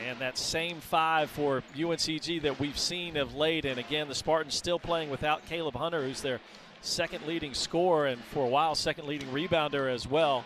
And that same 5 for UNCG that we've seen of late. And again, the Spartans still playing without Caleb Hunter, who's their second leading scorer and for a while second leading rebounder as well.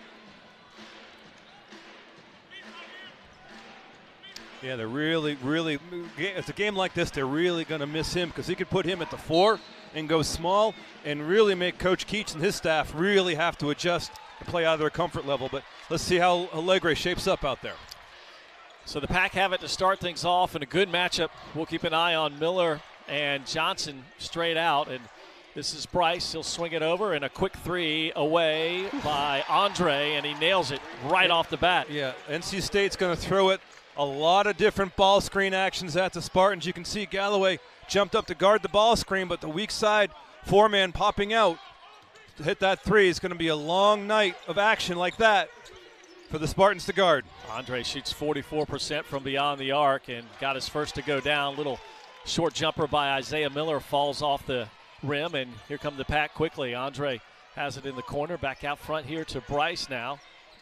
Yeah, they're really, it's a game like this, they're really going to miss him because he could put him at the 4 and go small and really make Coach Keach and his staff really have to adjust to play out of their comfort level. But let's see how Allegre shapes up out there. So the Pack have it to start things off in a good matchup. We'll keep an eye on Miller and Johnson straight out. And this is Bryce. He'll swing it over and a quick 3 away by Andre, and he nails it right off the bat. Yeah, NC State's going to throw it. A lot of different ball screen actions at the Spartans. You can see Galloway jumped up to guard the ball screen, but the weak side 4-man popping out to hit that 3 is going to be a long night of action like that for the Spartans to guard. Andre shoots 44% from beyond the arc and got his first to go down. Little short jumper by Isaiah Miller falls off the rim, and here come the Pack quickly. Andre has it in the corner, back out front here to Bryce now.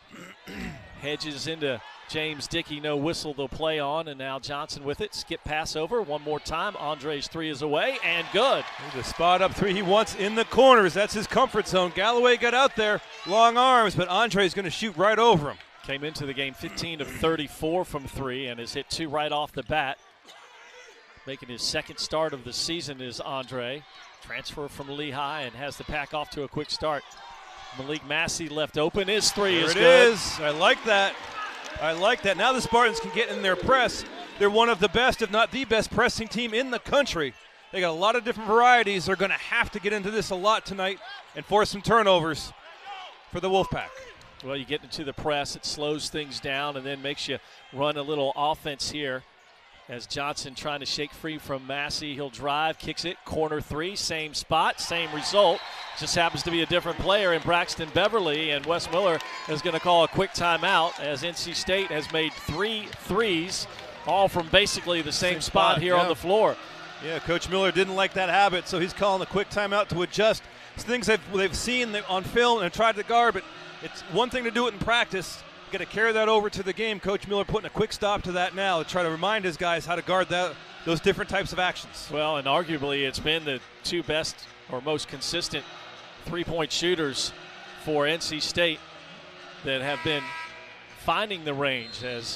Hedges into James Dickey, no whistle they'll play on, and now Johnson with it. Skip pass over one more time. Andre's 3 is away and good. The spot up 3 he wants in the corners. That's his comfort zone. Galloway got out there, long arms, but Andre's going to shoot right over him. Came into the game 15 of 34 from 3 and has hit 2 right off the bat. Making his second start of the season is Andre. Transfer from Lehigh and has the Pack off to a quick start. Malik Massey left open. His 3 is good. There it is. I like that. I like that. Now the Spartans can get in their press. They're one of the best, if not the best, pressing team in the country. They got a lot of different varieties. They're going to have to get into this a lot tonight and force some turnovers for the Wolfpack. Well, you get into the press, it slows things down and then makes you run a little offense here. As Johnson trying to shake free from Massey, he'll drive, kicks it, corner 3, same spot, same result. Just happens to be a different player in Braxton Beverly, and Wes Miller is going to call a quick timeout as NC State has made 3 threes, all from basically the same spot here on the floor. Yeah, Coach Miller didn't like that habit, so he's calling a quick timeout to adjust. It's things they've seen on film and tried to guard, but it's one thing to do it in practice. Got to carry that over to the game. Coach Miller putting a quick stop to that now to try to remind his guys how to guard those different types of actions. Well, and arguably it's been the 2 best or most consistent three-point shooters for NC State that have been finding the range, as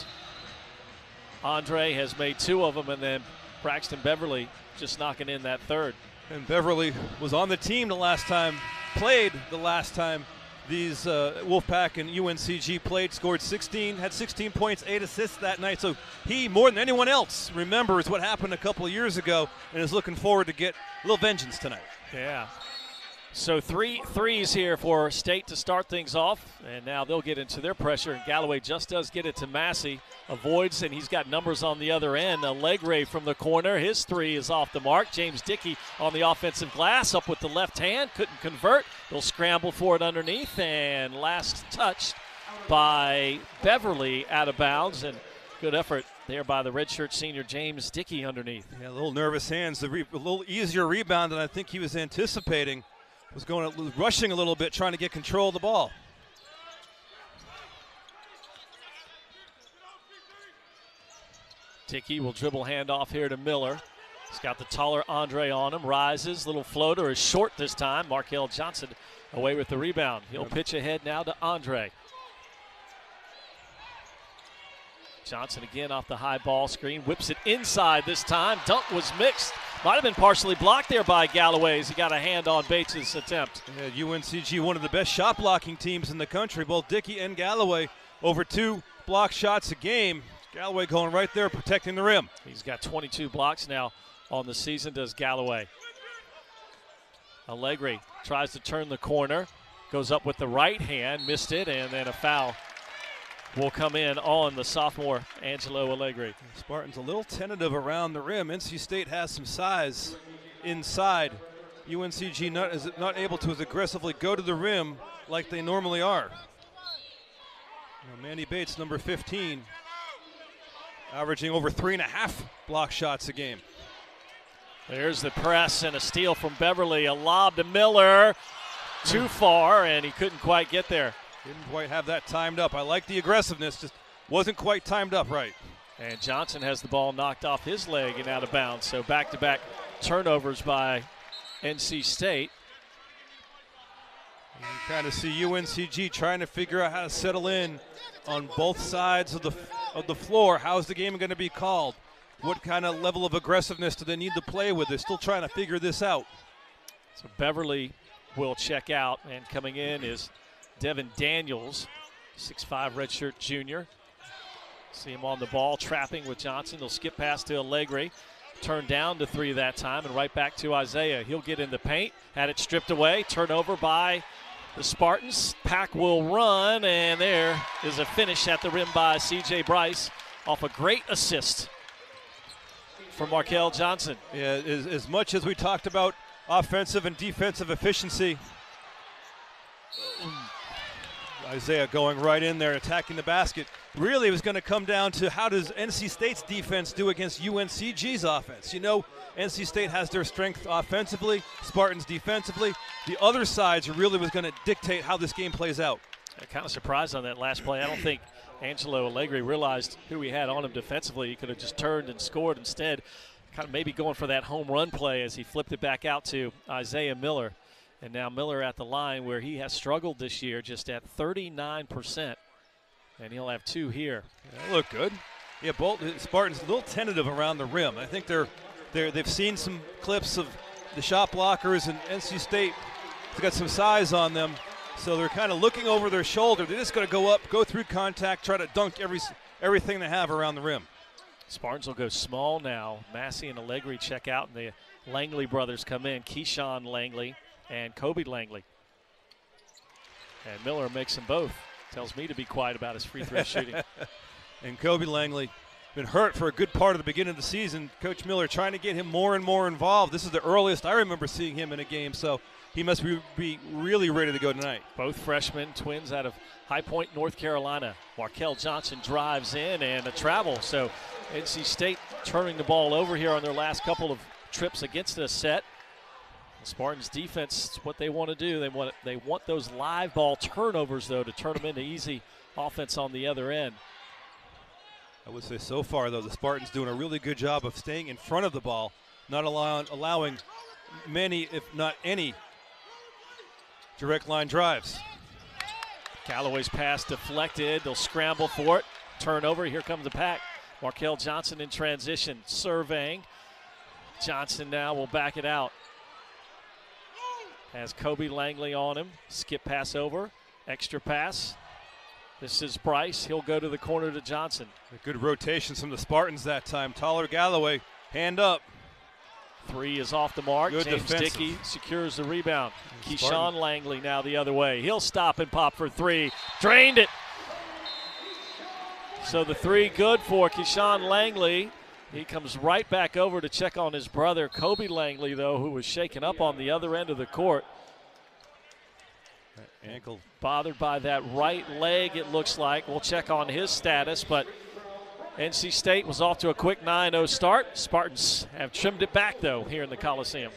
Andre has made 2 of them and then Braxton Beverly just knocking in that 3rd. And Beverly was on the team played the last time these Wolfpack and UNCG played, scored 16, had 16 points, 8 assists that night. So he, more than anyone else, remembers what happened a couple of years ago and is looking forward to get a little vengeance tonight. Yeah. So 3 threes here for State to start things off, and now they'll get into their pressure. And Galloway just does get it to Massey, avoids, and he's got numbers on the other end. Allegre from the corner, his 3 is off the mark. James Dickey on the offensive glass, up with the left hand, couldn't convert. They'll scramble for it underneath, and last touched by Beverly out of bounds, and good effort there by the redshirt senior James Dickey underneath. Yeah, a little nervous hands, a little easier rebound than I think he was anticipating. Was rushing a little bit, trying to get control of the ball. Dickey will dribble handoff here to Miller. He's got the taller Andre on him, rises, little floater is short this time. Markel Johnson away with the rebound. He'll pitch ahead now to Andre. Johnson again off the high ball screen, whips it inside this time. Dunk was mixed. Might have been partially blocked there by Galloway as he got a hand on Bates' attempt. Yeah, UNCG, one of the best shot blocking teams in the country. Both Dickey and Galloway over 2 block shots a game. Galloway going right there protecting the rim. He's got 22 blocks now on the season, does Galloway. Allegre tries to turn the corner, goes up with the right hand, missed it, and then a foul will come in on the sophomore Angelo Allegre. Spartans a little tentative around the rim. NC State has some size inside. UNCG not able to as aggressively go to the rim like they normally are. Manny Bates, number 15, averaging over 3.5 block shots a game. There's the press and a steal from Beverly. A lob to Miller. Too far, and he couldn't quite get there. Didn't quite have that timed up. I like the aggressiveness, just wasn't quite timed up right. And Johnson has the ball knocked off his leg and out of bounds. So back-to-back turnovers by NC State. You kind of see UNCG trying to figure out how to settle in on both sides of the floor. How's the game going to be called? What kind of level of aggressiveness do they need to play with? They're still trying to figure this out. So Beverly will check out, and coming in is Devin Daniels, 6'5" redshirt junior. See him on the ball, trapping with Johnson. They'll skip past to Allegre. Turned down to 3 that time, and right back to Isaiah. He'll get in the paint, had it stripped away, turnover by the Spartans. Pack will run, and there is a finish at the rim by C.J. Bryce off a great assist from Markel Johnson. Yeah, as much as we talked about offensive and defensive efficiency, Isaiah going right in there, attacking the basket. Really, it was going to come down to how does NC State's defense do against UNCG's offense. You know, NC State has their strength offensively, Spartans defensively. The other sides really was going to dictate how this game plays out. I'm kind of surprised on that last play. I don't think Angelo Allegre realized who he had on him defensively. He could have just turned and scored instead. Kind of maybe going for that home run play as he flipped it back out to Isaiah Miller. And now Miller at the line where he has struggled this year, just at 39%. And he'll have 2 here. Yeah, look good. Yeah, both Spartans a little tentative around the rim. I think they've seen some clips of the shot blockers, and NC State has got some size on them. So they're kind of looking over their shoulder. They're just going to go up, go through contact, try to dunk everything they have around the rim. Spartans will go small now. Massey and Allegre check out, and the Langley brothers come in. Keyshawn Langley and Kobe Langley. And Miller makes them both. Tells me to be quiet about his free throw shooting. And Kobe Langley been hurt for a good part of the beginning of the season. Coach Miller trying to get him more and more involved. This is the earliest I remember seeing him in a game, so he must be really ready to go tonight. Both freshmen, twins out of High Point, North Carolina. Markel Johnson drives in and a travel. So NC State turning the ball over here on their last couple of trips against this set. The Spartans defense is what they want to do. They want those live ball turnovers, though, to turn them into easy offense on the other end. I would say so far, though, the Spartans doing a really good job of staying in front of the ball, not allowing many, if not any, direct line drives. Callaway's pass deflected. They'll scramble for it. Turnover. Here comes the pack. Markel Johnson in transition, surveying. Johnson now will back it out. Has Kobe Langley on him. Skip pass over. Extra pass. This is Bryce. He'll go to the corner to Johnson. Good rotations from the Spartans that time. Tyler Galloway, hand up. 3 is off the mark. Good James defensive. Dickey secures the rebound. Keyshawn Langley now the other way. He'll stop and pop for 3. Drained it. So the 3 good for Keyshawn Langley. He comes right back over to check on his brother, Kobe Langley, though, who was shaken up on the other end of the court. That ankle. Bothered by that right leg, it looks like. We'll check on his status, but NC State was off to a quick 9-0 start. Spartans have trimmed it back, though, here in the Coliseum.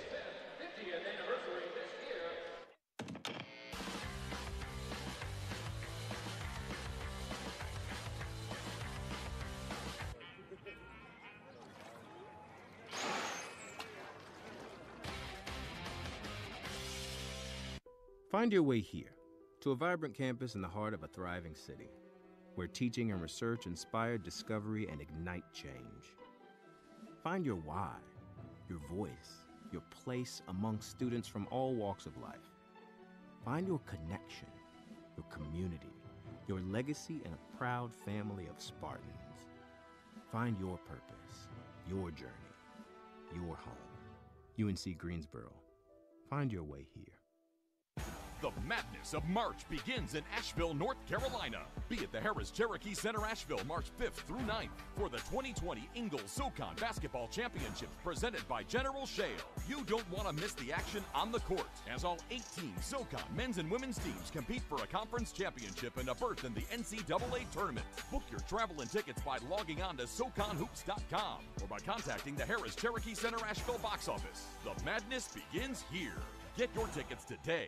Find your way here, to a vibrant campus in the heart of a thriving city, where teaching and research inspire discovery and ignite change. Find your why, your voice, your place among students from all walks of life. Find your connection, your community, your legacy in a proud family of Spartans. Find your purpose, your journey, your home. UNC Greensboro. Find your way here. The madness of March begins in Asheville, North Carolina. Be at the Harris Cherokee Center, Asheville, March 5th through 9th for the 2020 Ingalls SoCon Basketball Championships presented by General Shale. You don't want to miss the action on the court as all 18 SoCon men's and women's teams compete for a conference championship and a berth in the NCAA tournament. Book your travel and tickets by logging on to SoConHoops.com or by contacting the Harris Cherokee Center Asheville box office. The madness begins here. Get your tickets today.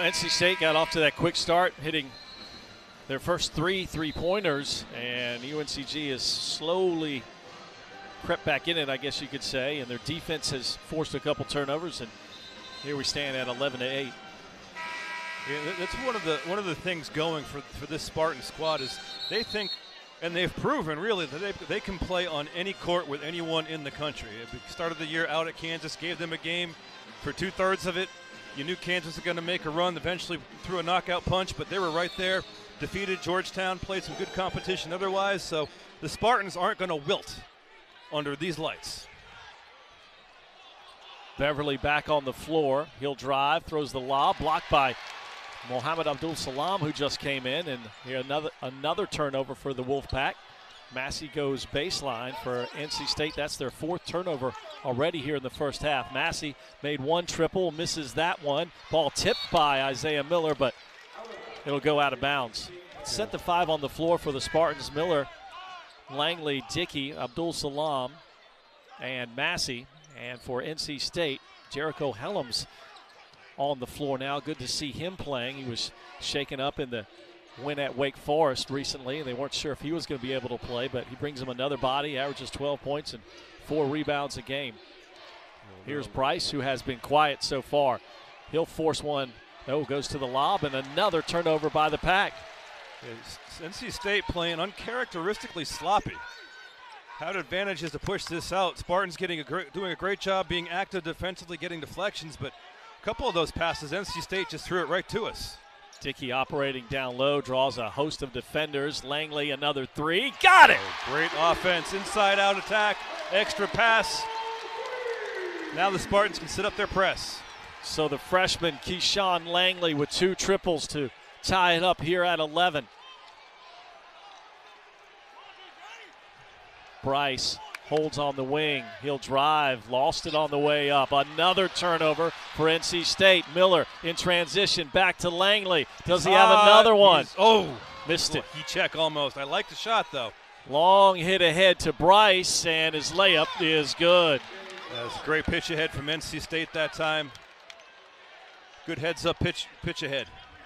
NC State got off to that quick start, hitting their first three-pointers, and UNCG has slowly crept back in it, I guess you could say, and their defense has forced a couple turnovers, and here we stand at 11-8. Yeah, that's one of the things going for this Spartan squad is they think, and they've proven really that they can play on any court with anyone in the country. At the start of the year out at Kansas, gave them a game for 2/3 of it. You knew Kansas was going to make a run, eventually threw a knockout punch, but they were right there. Defeated Georgetown, played some good competition otherwise, so the Spartans aren't going to wilt under these lights. Beverly back on the floor. He'll drive, throws the lob, blocked by Mohamed Abdul Salam, who just came in, and here another turnover for the Wolfpack. Massey goes baseline for NC State. That's their 4th turnover already here in the first half. Massey made one triple, misses that one. Ball tipped by Isaiah Miller, but it'll go out of bounds. Set the 5 on the floor for the Spartans. Miller, Langley, Dickey, Abdul Salam, and Massey. And for NC State, Jericho Helms on the floor now. Good to see him playing. He was shaken up in the win at Wake Forest recently, and they weren't sure if he was going to be able to play, but he brings them another body, averages 12 points and 4 rebounds a game. Here's Bryce, who has been quiet so far. He'll force one. Oh, goes to the lob, and another turnover by the Pack. NC State playing uncharacteristically sloppy. Had advantages to push this out. Spartans doing a great job being active defensively, getting deflections, but a couple of those passes, NC State just threw it right to us. Dickey operating down low, draws a host of defenders. Langley, another 3. Got it! Oh, great offense, inside-out attack, extra pass. Now the Spartans can sit up their press. So the freshman, Keyshawn Langley, with 2 triples to tie it up here at 11. Bryce holds on the wing. He'll drive, lost it on the way up. Another turnover for NC State. Miller in transition, back to Langley. Does he have another one? Missed it. He check almost. I like the shot, though. Long hit ahead to Bryce, and his layup is good. That's a great pitch ahead from NC State that time. Good heads-up pitch ahead.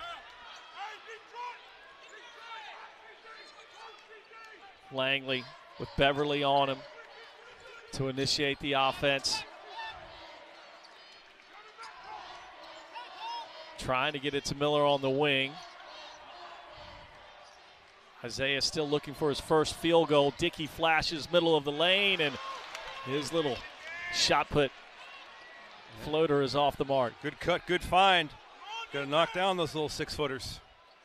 Langley with Beverly on him to initiate the offense. Trying to get it to Miller on the wing. Isaiah still looking for his first field goal. Dickey flashes middle of the lane, and his little shot put floater is off the mark. Good cut, good find. Got to knock down those little 6-footers.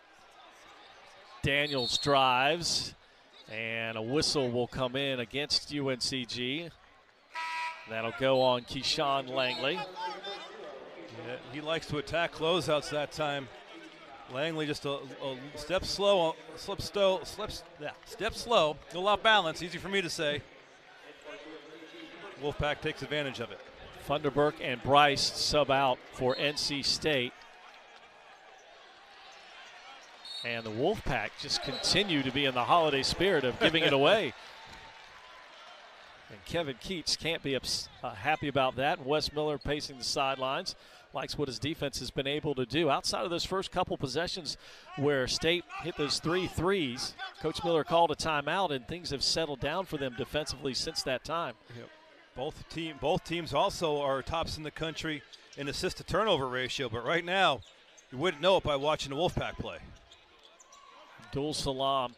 Daniels drives, and a whistle will come in against UNCG. That'll go on Keyshawn Langley. Yeah, he likes to attack closeouts that time. Langley just a step slow, step slow, a lot of balance, easy for me to say. Wolfpack takes advantage of it. Funderburk and Bryce sub out for NC State. And the Wolfpack just continue to be in the holiday spirit of giving it away. And Kevin Keats can't be happy about that. And Wes Miller pacing the sidelines. Likes what his defense has been able to do. Outside of those first couple possessions where State hit those 3 threes, Coach Miller called a timeout, and things have settled down for them defensively since that time. Yep. Both teams also are tops in the country in assist-to-turnover ratio, but right now you wouldn't know it by watching the Wolfpack play. Abdul Salam.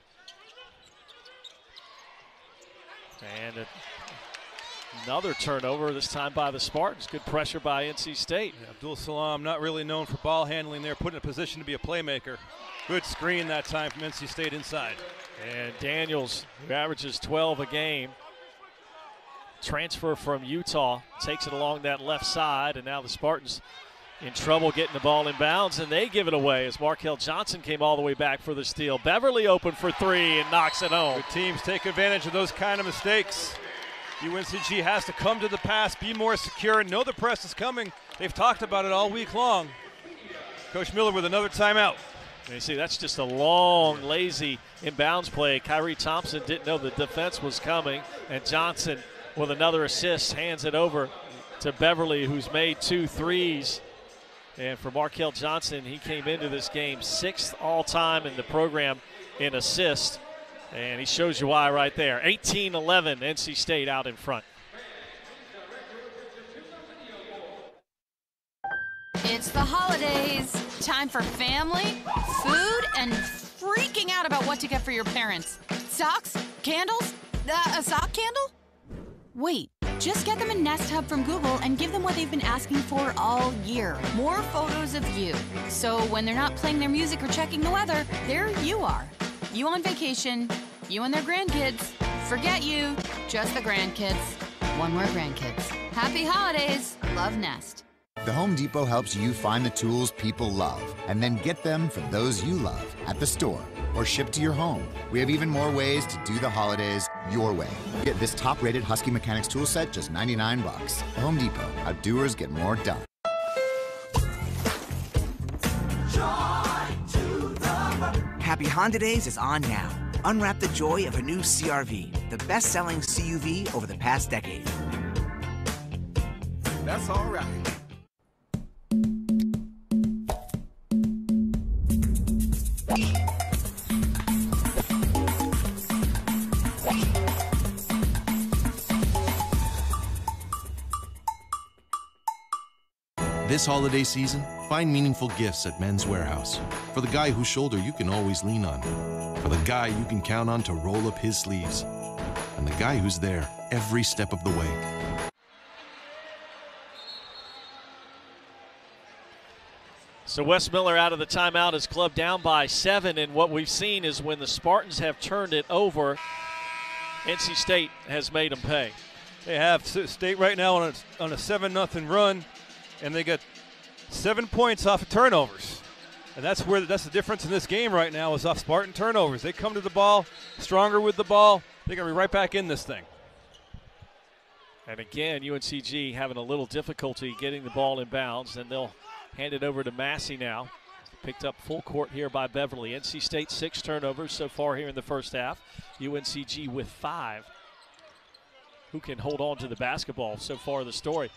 And another turnover, this time by the Spartans. Good pressure by NC State. Yeah, Abdul Salam, not really known for ball handling there, put in a position to be a playmaker. Good screen that time from NC State inside. And Daniels, who averages 12 a game, transfer from Utah, takes it along that left side, and now the Spartans in trouble getting the ball in bounds, and they give it away as Markel Johnson came all the way back for the steal. Beverly open for 3 and knocks it home. Good teams take advantage of those kind of mistakes. UNCG has to come to the pass, be more secure, and know the press is coming. They've talked about it all week long. Coach Miller with another timeout. And you see, that's just a long, lazy inbounds play. Kyrie Thompson didn't know the defense was coming, and Johnson with another assist hands it over to Beverly, who's made 2 threes And for Markel Johnson, he came into this game 6th all-time in the program in assists. And he shows you why right there. 18-11, NC State out in front. It's the holidays. Time for family, food, and freaking out about what to get for your parents. Socks? Candles? A sock candle? Wait, just get them a Nest Hub from Google and give them what they've been asking for all year. More photos of you. So when they're not playing their music or checking the weather, there you are. You on vacation, you and their grandkids. Forget you, just the grandkids. One more grandkids. Happy holidays. Love, Nest. The Home Depot helps you find the tools people love and then get them for those you love at the store or shipped to your home. We have even more ways to do the holidays your way. Get this top-rated Husky Mechanics tool set, just $99. The Home Depot. How doers get more done. Happy Honda Days is on now. Unwrap the joy of a new CR-V, the best-selling CUV over the past decade. That's all right. This holiday season, find meaningful gifts at Men's Warehouse. For the guy whose shoulder you can always lean on. For the guy you can count on to roll up his sleeves. And the guy who's there every step of the way. So Wes Miller out of the timeout, his club down by 7, and what we've seen is when the Spartans have turned it over, NC State has made them pay. They have State right now on a 7-0 run, and they got 7 points off of turnovers. And that's the difference in this game right now is off Spartan turnovers. They come to the ball, stronger with the ball. They're going to be right back in this thing. And again, UNCG having a little difficulty getting the ball in bounds, and they'll hand it over to Massey now. Picked up full court here by Beverly. NC State 6 turnovers so far here in the first half. UNCG with 5. Who can hold on to the basketball so far the story.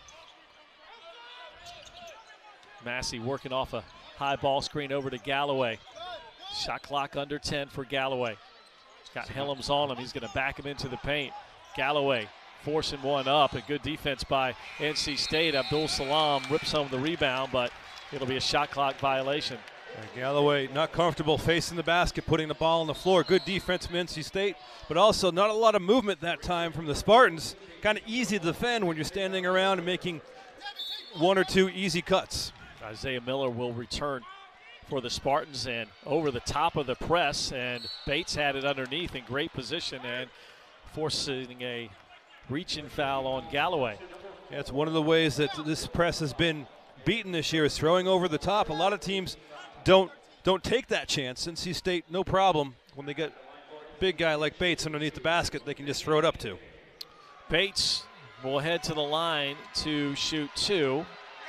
Massey working off a high ball screen over to Galloway. Shot clock under 10 for Galloway. Got Helms on him. He's going to back him into the paint. Galloway forcing one up. A good defense by NC State. Abdul Salam rips home the rebound, but it'll be a shot clock violation. And Galloway not comfortable facing the basket, putting the ball on the floor. Good defense from NC State, but also not a lot of movement that time from the Spartans. Kind of easy to defend when you're standing around and making 1 or 2 easy cuts. Isaiah Miller will return for the Spartans and over the top of the press, and Bates had it underneath in great position and forcing a reach-in foul on Galloway. Yeah, it's one of the ways that this press has been beaten this year is throwing over the top. A lot of teams don't take that chance. NC State, no problem. When they get a big guy like Bates underneath the basket, they can just throw it up to. Bates will head to the line to shoot 2.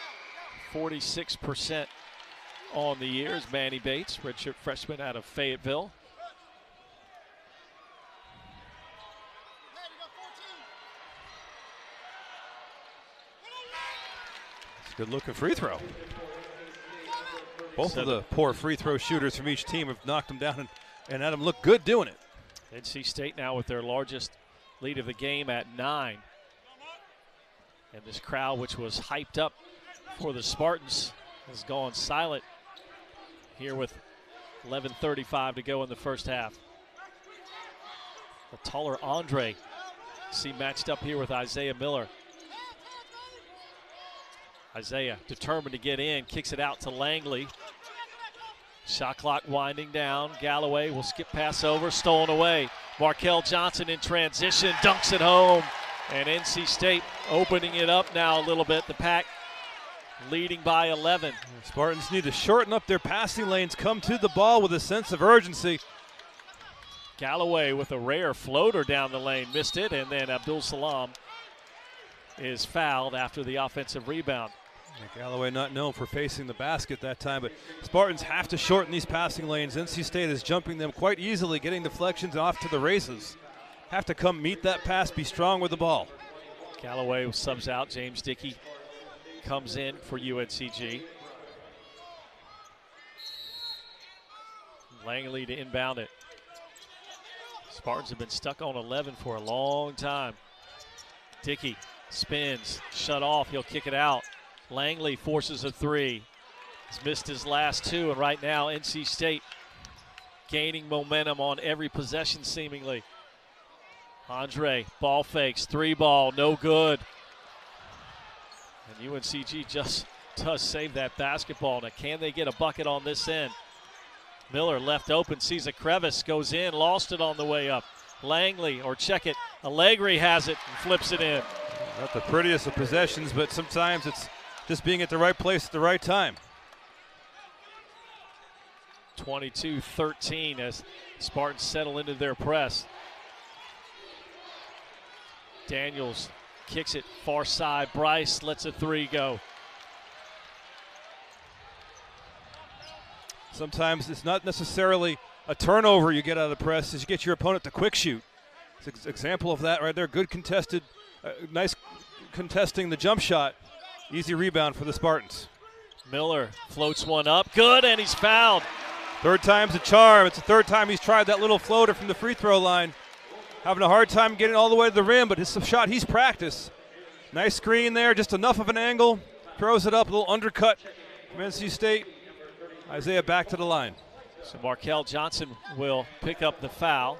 46% on the year is Manny Bates, redshirt freshman out of Fayetteville. It's a good looking free throw. Both of the poor free throw shooters from each team have knocked them down and had them look good doing it. NC State now with their largest lead of the game at 9. And this crowd, which was hyped up for the Spartans, has gone silent here with 11:35 to go in the first half. The taller Andre, see matched up here with Isaiah Miller. Isaiah determined to get in, kicks it out to Langley. Shot clock winding down. Galloway will skip pass over, stolen away. Markel Johnson in transition, dunks it home. And NC State opening it up now a little bit. The Pack leading by 11. The Spartans need to shorten up their passing lanes, come to the ball with a sense of urgency. Galloway with a rare floater down the lane, missed it, and then Abdul Salam is fouled after the offensive rebound. Yeah, Galloway not known for facing the basket that time, but Spartans have to shorten these passing lanes. NC State is jumping them quite easily, getting deflections off to the races. Have to come meet that pass, be strong with the ball. Galloway subs out. James Dickey comes in for UNCG. Langley to inbound it. Spartans have been stuck on 11 for a long time. Dickey spins, shut off, he'll kick it out. Langley forces a three. He's missed his last two, and right now NC State gaining momentum on every possession seemingly. Andre, ball fakes, three ball, no good. And UNCG just does save that basketball. Now can they get a bucket on this end? Miller left open, sees a crevice, goes in, lost it on the way up. Langley, or check it, Allegri has it and flips it in. Not the prettiest of possessions, but sometimes it's just being at the right place at the right time. 22-13 as Spartans settle into their press. Daniels kicks it far side. Bryce lets a three go. Sometimes it's not necessarily a turnover you get out of the press, is you get your opponent to quick shoot. It's an example of that right there. Good contested, nice contesting the jump shot. Easy rebound for the Spartans. Miller floats one up, good, and he's fouled. Third time's a charm. It's the third time he's tried that little floater from the free throw line. Having a hard time getting all the way to the rim, but it's a shot he's practiced. Nice screen there, just enough of an angle. Throws it up, a little undercut from NC State. Isaiah back to the line. So Markel Johnson will pick up the foul.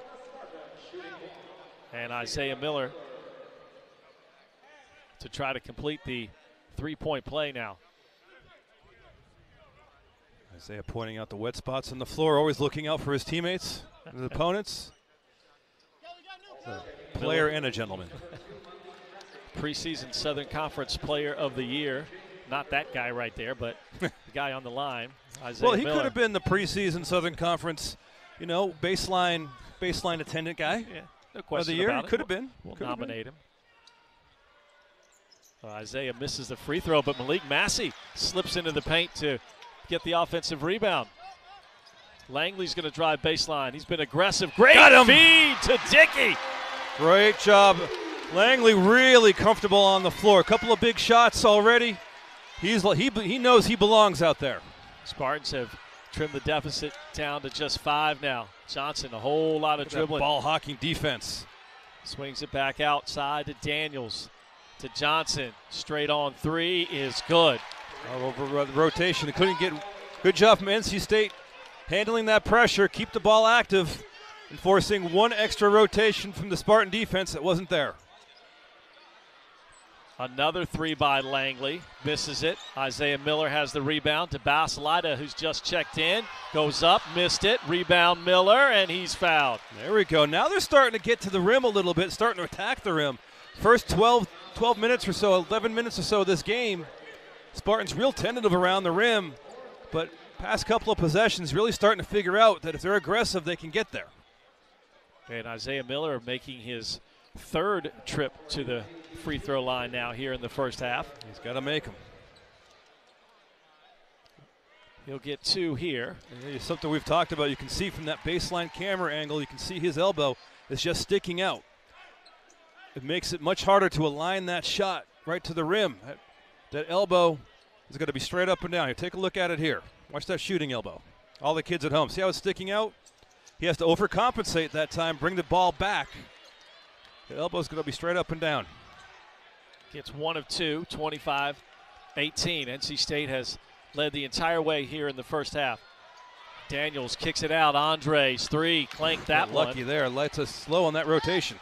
And Isaiah Miller to try to complete the three-point play now. Isaiah pointing out the wet spots on the floor, always looking out for his teammates and his opponents. A player and a gentleman. Preseason Southern Conference Player of the Year. Not that guy right there, but the guy on the line, Isaiah Well, he Miller. could have been the preseason Southern Conference, baseline attendant guy. Yeah, no question of the year. about it. Could have been. We'll nominate him. Isaiah misses the free throw, but Malik Massey slips into the paint to get the offensive rebound. Langley's going to drive baseline. He's been aggressive. Great feed to Dickey. Great job. Langley really comfortable on the floor. A couple of big shots already. He knows he belongs out there. Spartans have trimmed the deficit down to just 5 now. Johnson, a whole lot of dribbling. Ball hawking defense. Swings it back outside to Daniels. To Johnson. Straight on three is good. All over the rotation. They couldn't get. Good job from NC State handling that pressure. Keep the ball active. And forcing one extra rotation from the Spartan defense that wasn't there. Another three by Langley. Misses it. Isaiah Miller has the rebound to Basalida, who's just checked in. Goes up, missed it. Rebound Miller, and he's fouled. There we go. Now they're starting to get to the rim a little bit, starting to attack the rim. First 12 minutes or so, 11 minutes or so of this game, Spartans real tentative around the rim, but past couple of possessions really starting to figure out that if they're aggressive, they can get there. And Isaiah Miller making his third trip to the free throw line now here in the first half. He's got to make them. He'll get 2 here. It's something we've talked about. You can see from that baseline camera angle, you can see his elbow is just sticking out. It makes it much harder to align that shot right to the rim. That elbow is going to be straight up and down. Here, take a look at it here. Watch that shooting elbow. All the kids at home, see how it's sticking out? He has to overcompensate that time, bring the ball back. The elbow's going to be straight up and down. Gets 1 of 2, 25-18. NC State has led the entire way here in the first half. Daniels kicks it out. Andre's three, clanked that one. Lucky there, lights us slow on that rotation.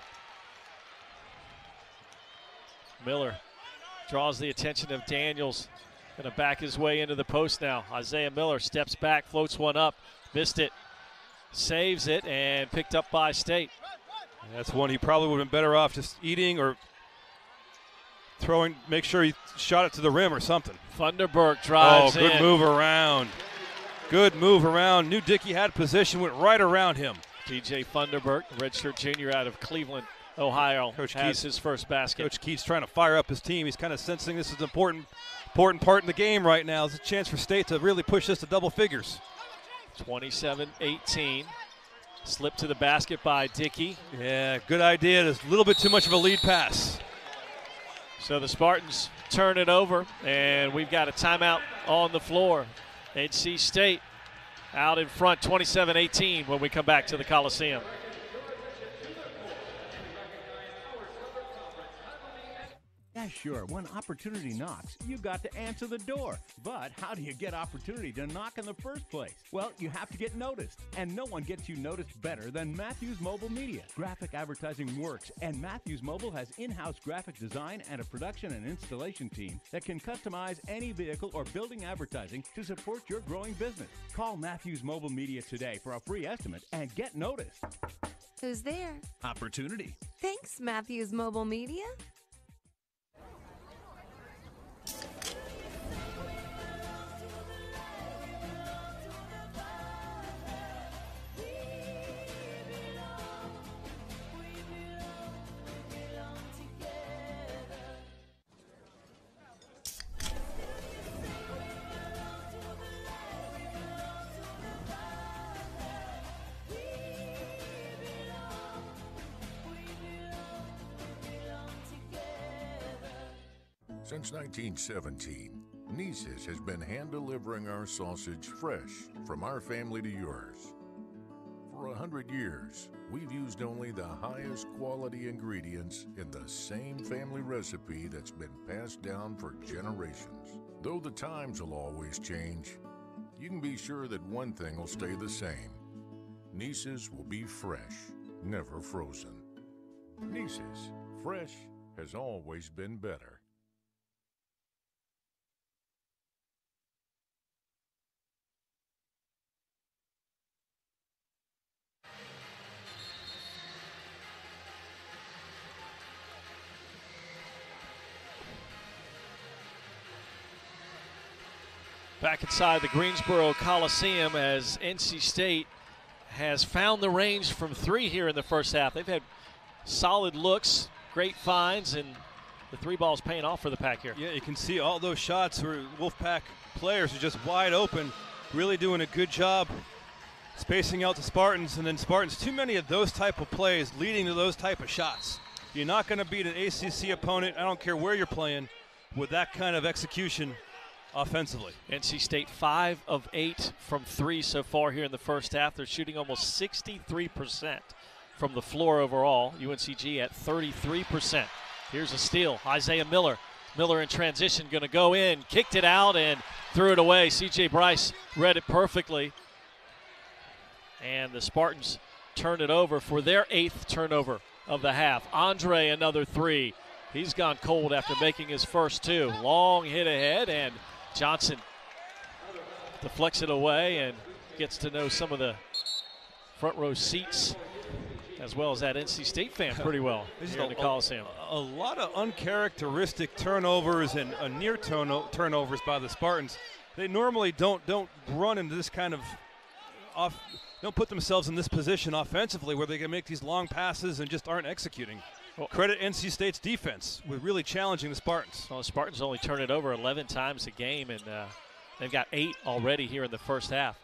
Miller draws the attention of Daniels. Going to back his way into the post now. Isaiah Miller steps back, floats one up, missed it, saves it, and picked up by State. That's one he probably would have been better off just eating or throwing, make sure he shot it to the rim or something. Funderburk drives good in. move around. Good move around. Knew Dickey had position, went right around him. DJ Funderburk, redshirt junior out of Cleveland, Ohio, Coach has Keith, his first basket. Coach Keith's trying to fire up his team. He's kind of sensing this is an important part in the game right now. It's a chance for State to really push this to double figures. 27-18. Slip to the basket by Dickey. Yeah, good idea. There's a little bit too much of a lead pass. So the Spartans turn it over, and we've got a timeout on the floor. NC State out in front, 27-18 when we come back to the Coliseum. Yeah, sure. When opportunity knocks, you got to answer the door. But how do you get opportunity to knock in the first place? Well, you have to get noticed. And no one gets you noticed better than Matthews Mobile Media. Graphic advertising works, and Matthews Mobile has in-house graphic design and a production and installation team that can customize any vehicle or building advertising to support your growing business. Call Matthews Mobile Media today for a free estimate and get noticed. Who's there? Opportunity. Thanks, Matthews Mobile Media. Since 1917, Nice's has been hand-delivering our sausage fresh from our family to yours. For 100 years, we've used only the highest quality ingredients in the same family recipe that's been passed down for generations. Though the times will always change, you can be sure that one thing will stay the same. Nice's will be fresh, never frozen. Nice's, fresh has always been better. Back inside the Greensboro Coliseum as NC State has found the range from three here in the first half. They've had solid looks, great finds, and the three ball's paying off for the Pack here. Yeah, you can see all those shots where Wolfpack players are just wide open, really doing a good job spacing out the Spartans, and then Spartans, too many of those type of plays leading to those type of shots. You're not going to beat an ACC opponent, I don't care where you're playing, with that kind of execution offensively. NC State 5 of 8 from three so far here in the first half. They're shooting almost 63% from the floor overall. UNCG at 33%. Here's a steal. Isaiah Miller. Miller in transition, going to go in, kicked it out and threw it away. CJ Bryce read it perfectly. And the Spartans turn it over for their 8th turnover of the half. Andre, another three. He's gone cold after making his first two. Long hit ahead, and Johnson deflects it away and gets to know some of the front row seats as well as that NC State fan pretty well here in the Coliseum. A lot of uncharacteristic turnovers and near turnovers by the Spartans. They normally don't run into this kind of don't put themselves in this position offensively where they can make these long passes and just aren't executing. Well, credit NC State's defense with really challenging the Spartans. Well, the Spartans only turn it over 11 times a game, and they've got 8 already here in the first half.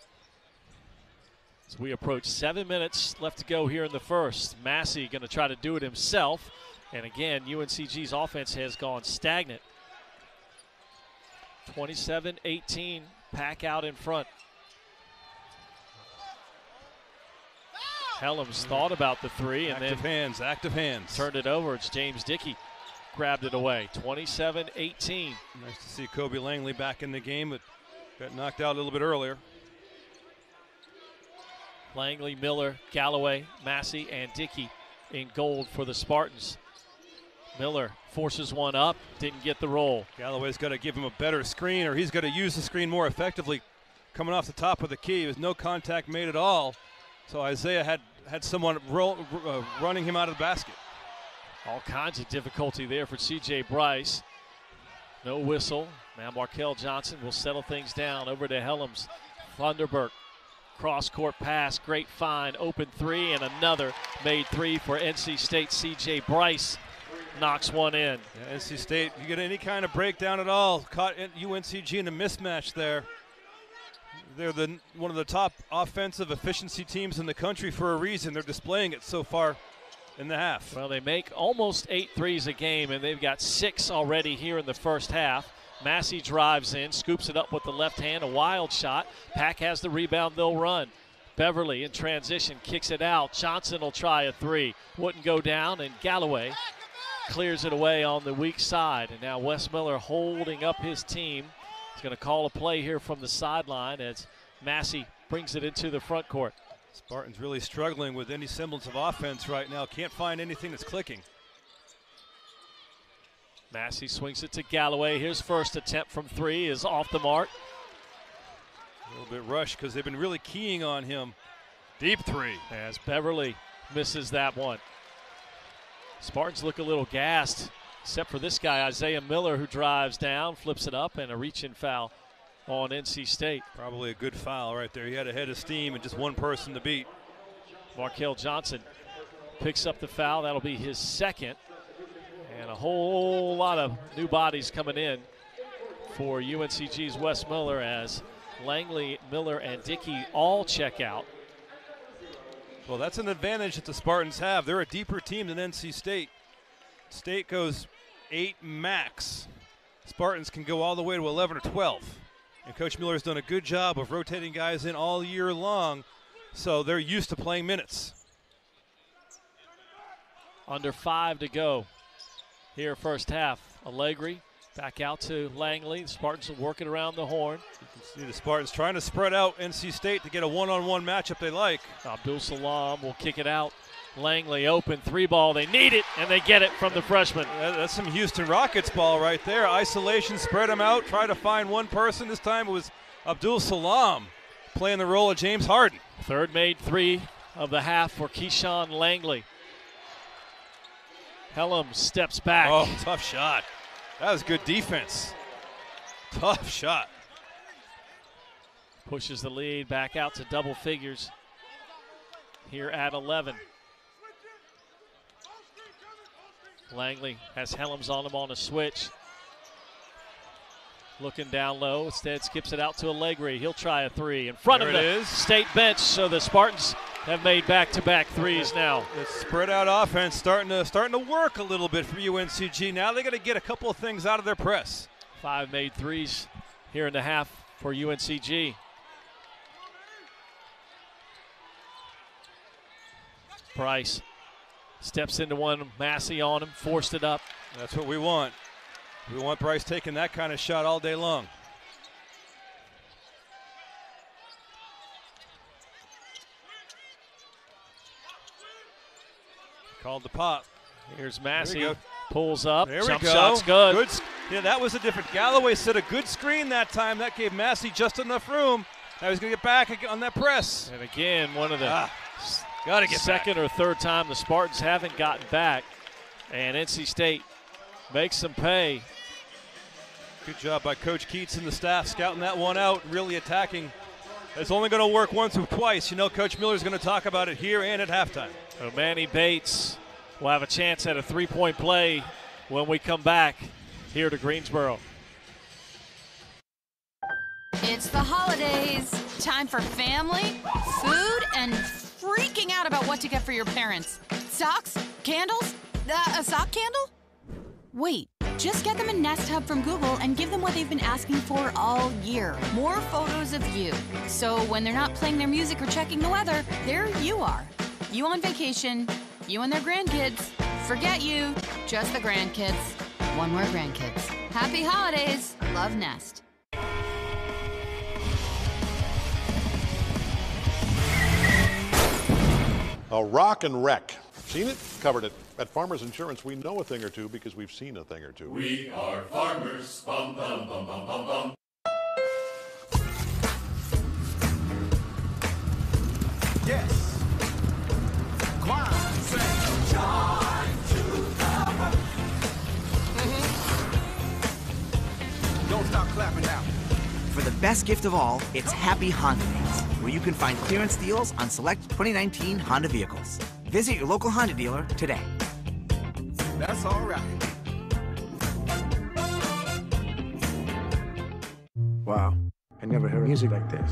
As we approach 7 minutes left to go here in the first. Massey going to try to do it himself. And again, UNCG's offense has gone stagnant. 27-18, Pack out in front. Helms thought about the three and active hands. Turned it over. It's James Dickey grabbed it away. 27-18. Nice to see Kobe Langley back in the game, but got knocked out a little bit earlier. Langley, Miller, Galloway, Massey, and Dickey in gold for the Spartans. Miller forces one up, didn't get the roll. Galloway's got to give him a better screen, or he's got to use the screen more effectively. Coming off the top of the key, there's no contact made at all. So Isaiah had someone running him out of the basket. All kinds of difficulty there for C.J. Bryce. No whistle. Now Markel Johnson will settle things down over to Helms. Thunderbird. Cross-court pass, great find, open three, and another made three for NC State. C.J. Bryce knocks one in. Yeah, NC State, you get any kind of breakdown at all, caught UNCG in a mismatch there. They're one of the top offensive efficiency teams in the country for a reason. They're displaying it so far in the half. Well, they make almost 8 threes a game, and they've got 6 already here in the first half. Massey drives in, scoops it up with the left hand, a wild shot. Pack has the rebound, they'll run. Beverly in transition, kicks it out. Johnson will try a three. Wouldn't go down, and Galloway clears it away on the weak side. And now Wes Miller holding up his team. He's going to call a play here from the sideline as Massey brings it into the front court. Spartans really struggling with any semblance of offense right now. Can't find anything that's clicking. Massey swings it to Galloway. His first attempt from three is off the mark. A little bit rushed because they've been really keying on him. Deep three. As Beverly misses that one. Spartans look a little gassed, except for this guy, Isaiah Miller, who drives down, flips it up, and a reach-in foul on NC State. Probably a good foul right there. He had a head of steam and just one person to beat. Markel Johnson picks up the foul. That'll be his second. And a whole lot of new bodies coming in for UNCG's Wes Miller as Langley, Miller, and Dickey all check out. Well, that's an advantage that the Spartans have. They're a deeper team than NC State. State goes 8 max. Spartans can go all the way to 11 or 12. And Coach Miller has done a good job of rotating guys in all year long, so they're used to playing minutes. Under 5 to go here first half. Allegri back out to Langley. The Spartans will work it around the horn. You can see the Spartans trying to spread out NC State to get a one-on-one matchup they like. Abdul Salam will kick it out. Langley open, 3-ball. They need it, and they get it from the freshman. That's some Houston Rockets ball right there. Isolation, spread them out, try to find one person. This time it was Abdul Salam playing the role of James Harden. Third made three of the half for Keyshawn Langley. Hellam steps back. Oh, tough shot. That was good defense. Tough shot. Pushes the lead back out to double figures here at 11. Langley has Helms on him on a switch. Looking down low, instead skips it out to Allegri. He'll try a three in front of the State bench, so the Spartans have made back-to-back threes now. The spread out offense starting to work a little bit for UNCG. Now they got to get a couple of things out of their press. 5 made threes here in the half for UNCG. Price steps into one, Massey on him, forced it up. That's what we want. We want Bryce taking that kind of shot all day long. Called the pop. Here's Massey, pulls up, there we jump go. shot's good. Yeah, that was a different. Galloway set a good screen that time. That gave Massey just enough room. Now he's going to get back on that press. And again, one of the gotta get second or third time the Spartans haven't gotten back. And NC State makes them pay. Good job by Coach Keats and the staff scouting that one out, really attacking. It's only going to work once or twice. You know, Coach Miller's going to talk about it here and at halftime. So Manny Bates will have a chance at a three-point play when we come back here to Greensboro. It's the holidays. Time for family, food, and freaking out about what to get for your parents. Socks? Candles? A sock candle? Wait, just get them a Nest Hub from Google and give them what they've been asking for all year. More photos of you. So when they're not playing their music or checking the weather, there you are. You on vacation, you and their grandkids. Forget you, just the grandkids. One more grandkids. Happy holidays. Love, Nest. A rock and wreck. Seen it? Covered it. At Farmers Insurance, we know a thing or two because we've seen a thing or two. We are farmers. Bum, bum, bum, bum, bum, bum. Yes. Choir, sing. Joy to the world. Don't stop clapping now. For the best gift of all, it's Happy Honda Days, where you can find clearance deals on select 2019 Honda vehicles. Visit your local Honda dealer today. That's all right. Wow, I never heard music like this.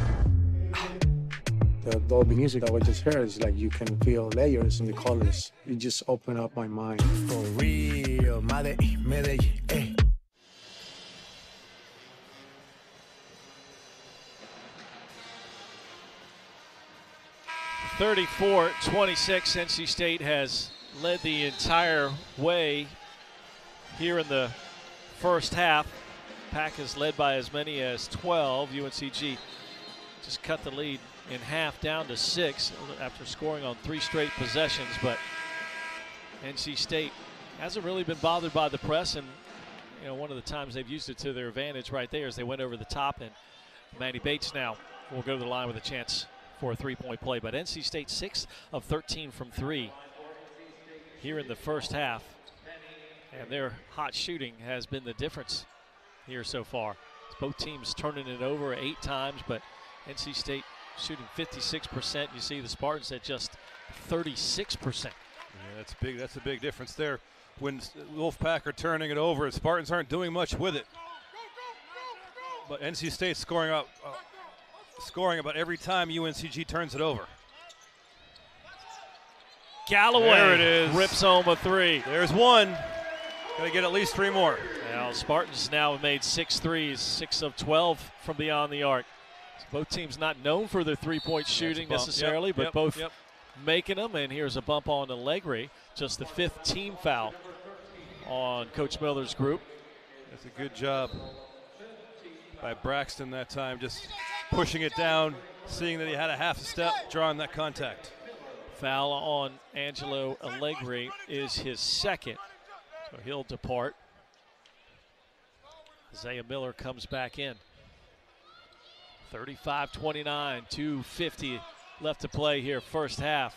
The Dolby music that I just heard is like you can feel layers in the colors. It just opened up my mind. For real, Medellín, eh. 34-26, NC State has led the entire way here in the first half. Pack has led by as many as 12. UNCG just cut the lead in half down to 6 after scoring on 3 straight possessions, but NC State hasn't really been bothered by the press, and you know, one of the times they've used it to their advantage right there is they went over the top, and Manny Bates now will go to the line with a chance for a 3-point play. But NC State 6 of 13 from 3 here in the first half, and their hot shooting has been the difference here so far. Both teams turning it over 8 times, but NC State shooting 56%. You see the Spartans at just 36%. Yeah, that's big. That's a big difference there. When Wolfpack are turning it over, Spartans aren't doing much with it. But NC State's scoring about every time UNCG turns it over. Galloway there it is. Rips home a 3. There's one. Got to get at least 3 more. Now Spartans now have made 6 threes, 6 of 12 from beyond the arc. So both teams not known for their 3-point shooting necessarily, but both making them. And here's a bump on Allegri, just the 5th team foul on Coach Miller's group. That's a good job by Braxton that time, just pushing it down, seeing that he had a half a step, drawing that contact. Foul on Angelo Allegri is his 2nd, so he'll depart. Isaiah Miller comes back in. 35-29, 2:50 left to play here, first half.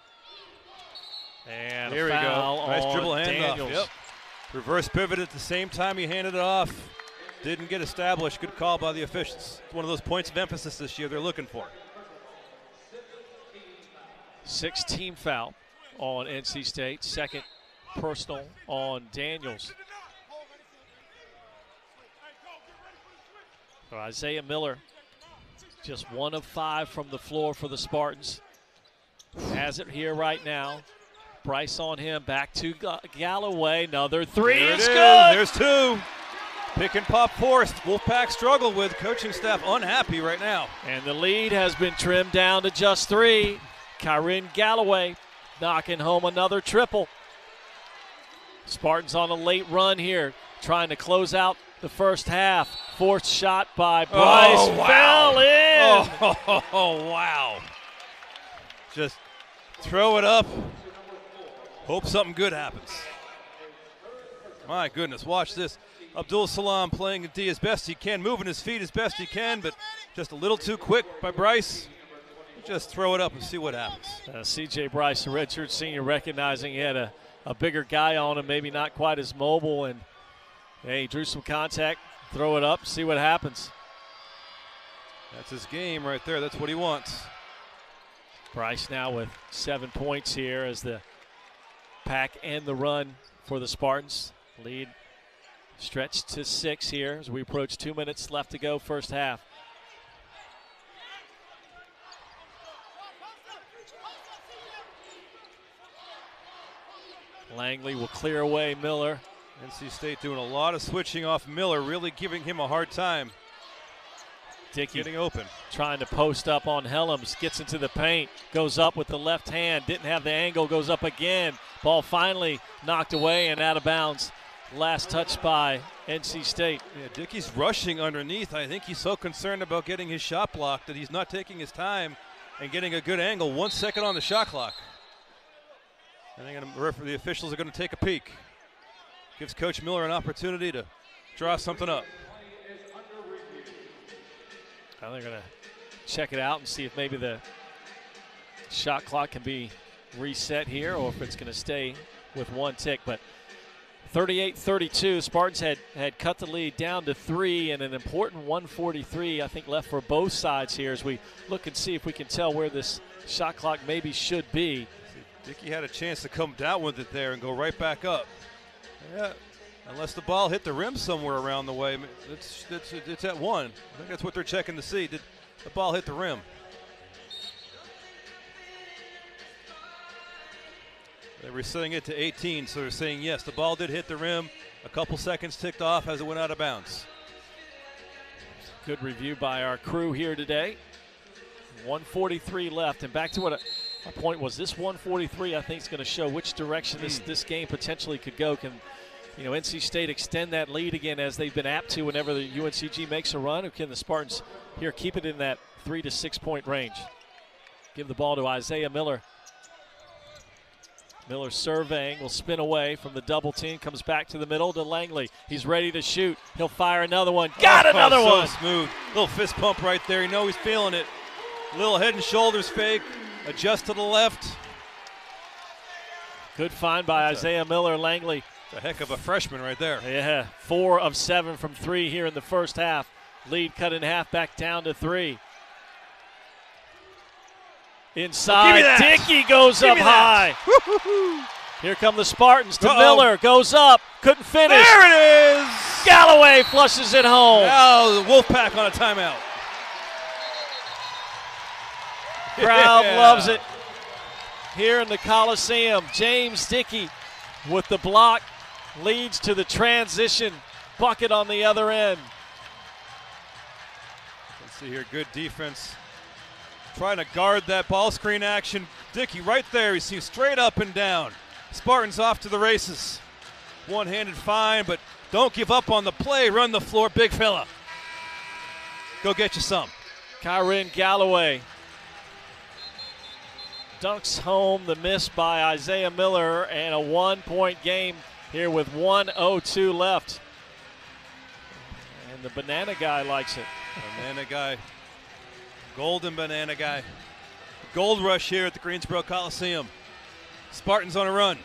And here a foul we go. Nice dribble on handoff. Daniels. Yep. Reverse pivot at the same time he handed it off. Didn't get established. Good call by the officials. It's one of those points of emphasis this year they're looking for. 6th team foul on NC State, 2nd personal on Daniels. So Isaiah Miller, just 1 of 5 from the floor for the Spartans. Has it here right now. Bryce on him, back to Galloway. Another 3. It's good. There's 2. Pick and pop forced. Wolfpack struggle with coaching staff unhappy right now. And the lead has been trimmed down to just 3. Kyrin Galloway knocking home another triple. Spartans on a late run here, trying to close out the first half. Forced shot by Bryce. Fell in. Oh, wow. Just throw it up. Hope something good happens. My goodness, watch this. Abdul Salam playing the D as best he can, moving his feet as best he can, but just a little too quick by Bryce. Just throw it up and see what happens. C.J. Bryce, the redshirt senior, recognizing he had a bigger guy on him, maybe not quite as mobile, and he drew some contact. Throw it up, see what happens. That's his game right there. That's what he wants. Bryce now with 7 points here as the Pack and the run for the Spartans. Lead stretched to 6 here as we approach 2 minutes left to go, first half. Langley will clear away Miller. NC State doing a lot of switching off Miller, really giving him a hard time. Dickey getting open. Trying to post up on Helms, gets into the paint, goes up with the left hand, didn't have the angle, goes up again. Ball finally knocked away and out of bounds. Last touch by NC State. Yeah, Dickey's rushing underneath. I think he's so concerned about getting his shot blocked that he's not taking his time and getting a good angle. 1 second on the shot clock. I think the officials are going to take a peek. Gives Coach Miller an opportunity to draw something up. Now they're going to check it out and see if maybe the shot clock can be reset here or if it's going to stay with 1 tick. But 38-32, Spartans had cut the lead down to 3, and an important 1:43, I think, left for both sides here as we look and see if we can tell where this shot clock maybe should be. Dickey had a chance to come down with it there and go right back up. Yeah, unless the ball hit the rim somewhere around the way. It's at 1. I think that's what they're checking to see. Did the ball hit the rim? They were setting it to 18, so they're saying yes, the ball did hit the rim. A couple seconds ticked off as it went out of bounds. Good review by our crew here today. 1:43 left, and back to what My point was this 143, I think, is going to show which direction this game potentially could go. Can NC State extend that lead again as they've been apt to whenever the UNCG makes a run, or can the Spartans here keep it in that 3 to 6 point range? Give the ball to Isaiah Miller. Miller surveying, will spin away from the double team, comes back to the middle to Langley. He's ready to shoot. He'll fire another one. Got another one! So smooth. Little fist pump right there. You know he's feeling it. Little head and shoulders fake. Adjust to the left. Good find by Isaiah Miller. Langley. A heck of a freshman right there. Yeah, 4 of 7 from 3 here in the first half. Lead cut in half, back down to 3. Inside, Dickey goes up high. Here come the Spartans to Miller, goes up, couldn't finish. There it is! Galloway flushes it home. Now the Wolfpack on a timeout. Crowd loves it. Here in the Coliseum, James Dickey with the block leads to the transition bucket on the other end. Let's see here, good defense. Trying to guard that ball screen action. Dickey right there. He sees straight up and down. Spartans off to the races. One-handed fine, but don't give up on the play. Run the floor, big fella. Go get you some. Kyron Galloway dunks home the miss by Isaiah Miller, and a 1-point game here with 1:02 left. And the banana guy likes it. Banana guy. Golden banana guy. Gold rush here at the Greensboro Coliseum. Spartans on a run.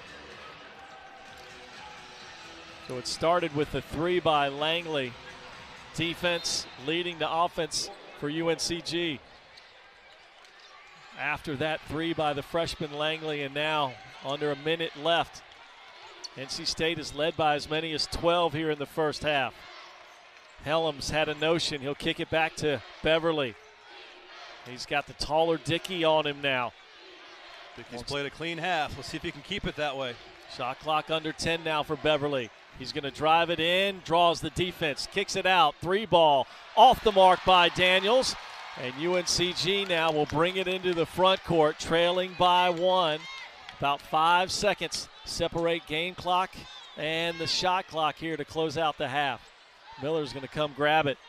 So it started with the 3 by Langley. Defense leading to offense for UNCG. After that 3 by the freshman Langley, and now under a minute left. NC State is led by as many as 12 here in the first half. Helms had a notion. He'll kick it back to Beverly. He's got the taller Dickey on him now. Dickey's played a clean half. Let's see if he can keep it that way. Shot clock under 10 now for Beverly. He's going to drive it in, draws the defense, kicks it out. 3 ball off the mark by Daniels. And UNCG now will bring it into the front court, trailing by 1. About 5 seconds separate game clock and the shot clock here to close out the half. Miller's going to come grab it.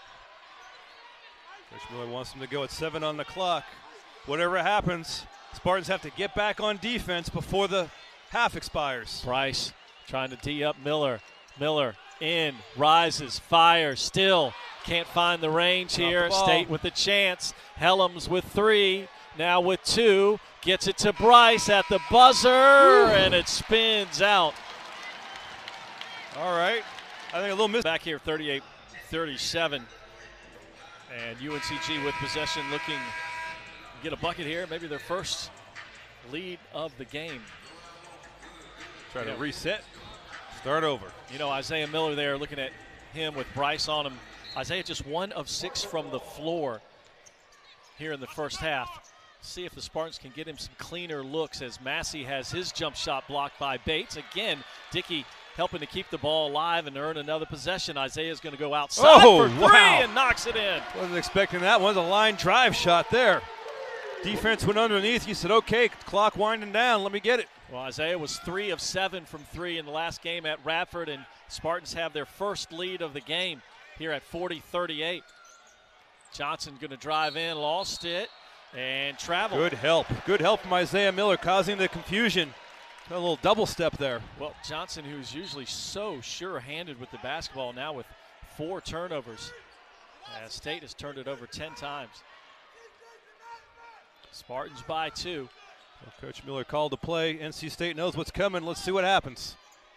Coach Miller wants him to go at 7 on the clock. Whatever happens, Spartans have to get back on defense before the half expires. Price trying to tee up Miller. Miller in, rises, fires, still can't find the range here. State with a chance. Helms with 3, now with 2. Gets it to Bryce at the buzzer, and it spins out. All right. I think a little miss. Back here, 38-37. And UNCG with possession, looking to get a bucket here. Maybe their first lead of the game. Try to reset, start over. Isaiah Miller there, looking at him with Bryce on him. Isaiah just 1 of 6 from the floor here in the first half. See if the Spartans can get him some cleaner looks as Massey has his jump shot blocked by Bates. Again, Dickey helping to keep the ball alive and earn another possession. Isaiah's going to go outside for 3 and knocks it in. Wasn't expecting that one. The line drive shot there. Defense went underneath. You said, okay, clock winding down. Let me get it. Well, Isaiah was 3 of 7 from 3 in the last game at Radford, and Spartans have their first lead of the game here at 40-38. Johnson going to drive in, lost it, and travel. Good help. Good help from Isaiah Miller, causing the confusion. A little double step there. Well, Johnson, who's usually so sure-handed with the basketball, now with 4 turnovers. State has turned it over 10 times. Spartans by 2. Well, Coach Miller called the play. NC State knows what's coming. Let's see what happens.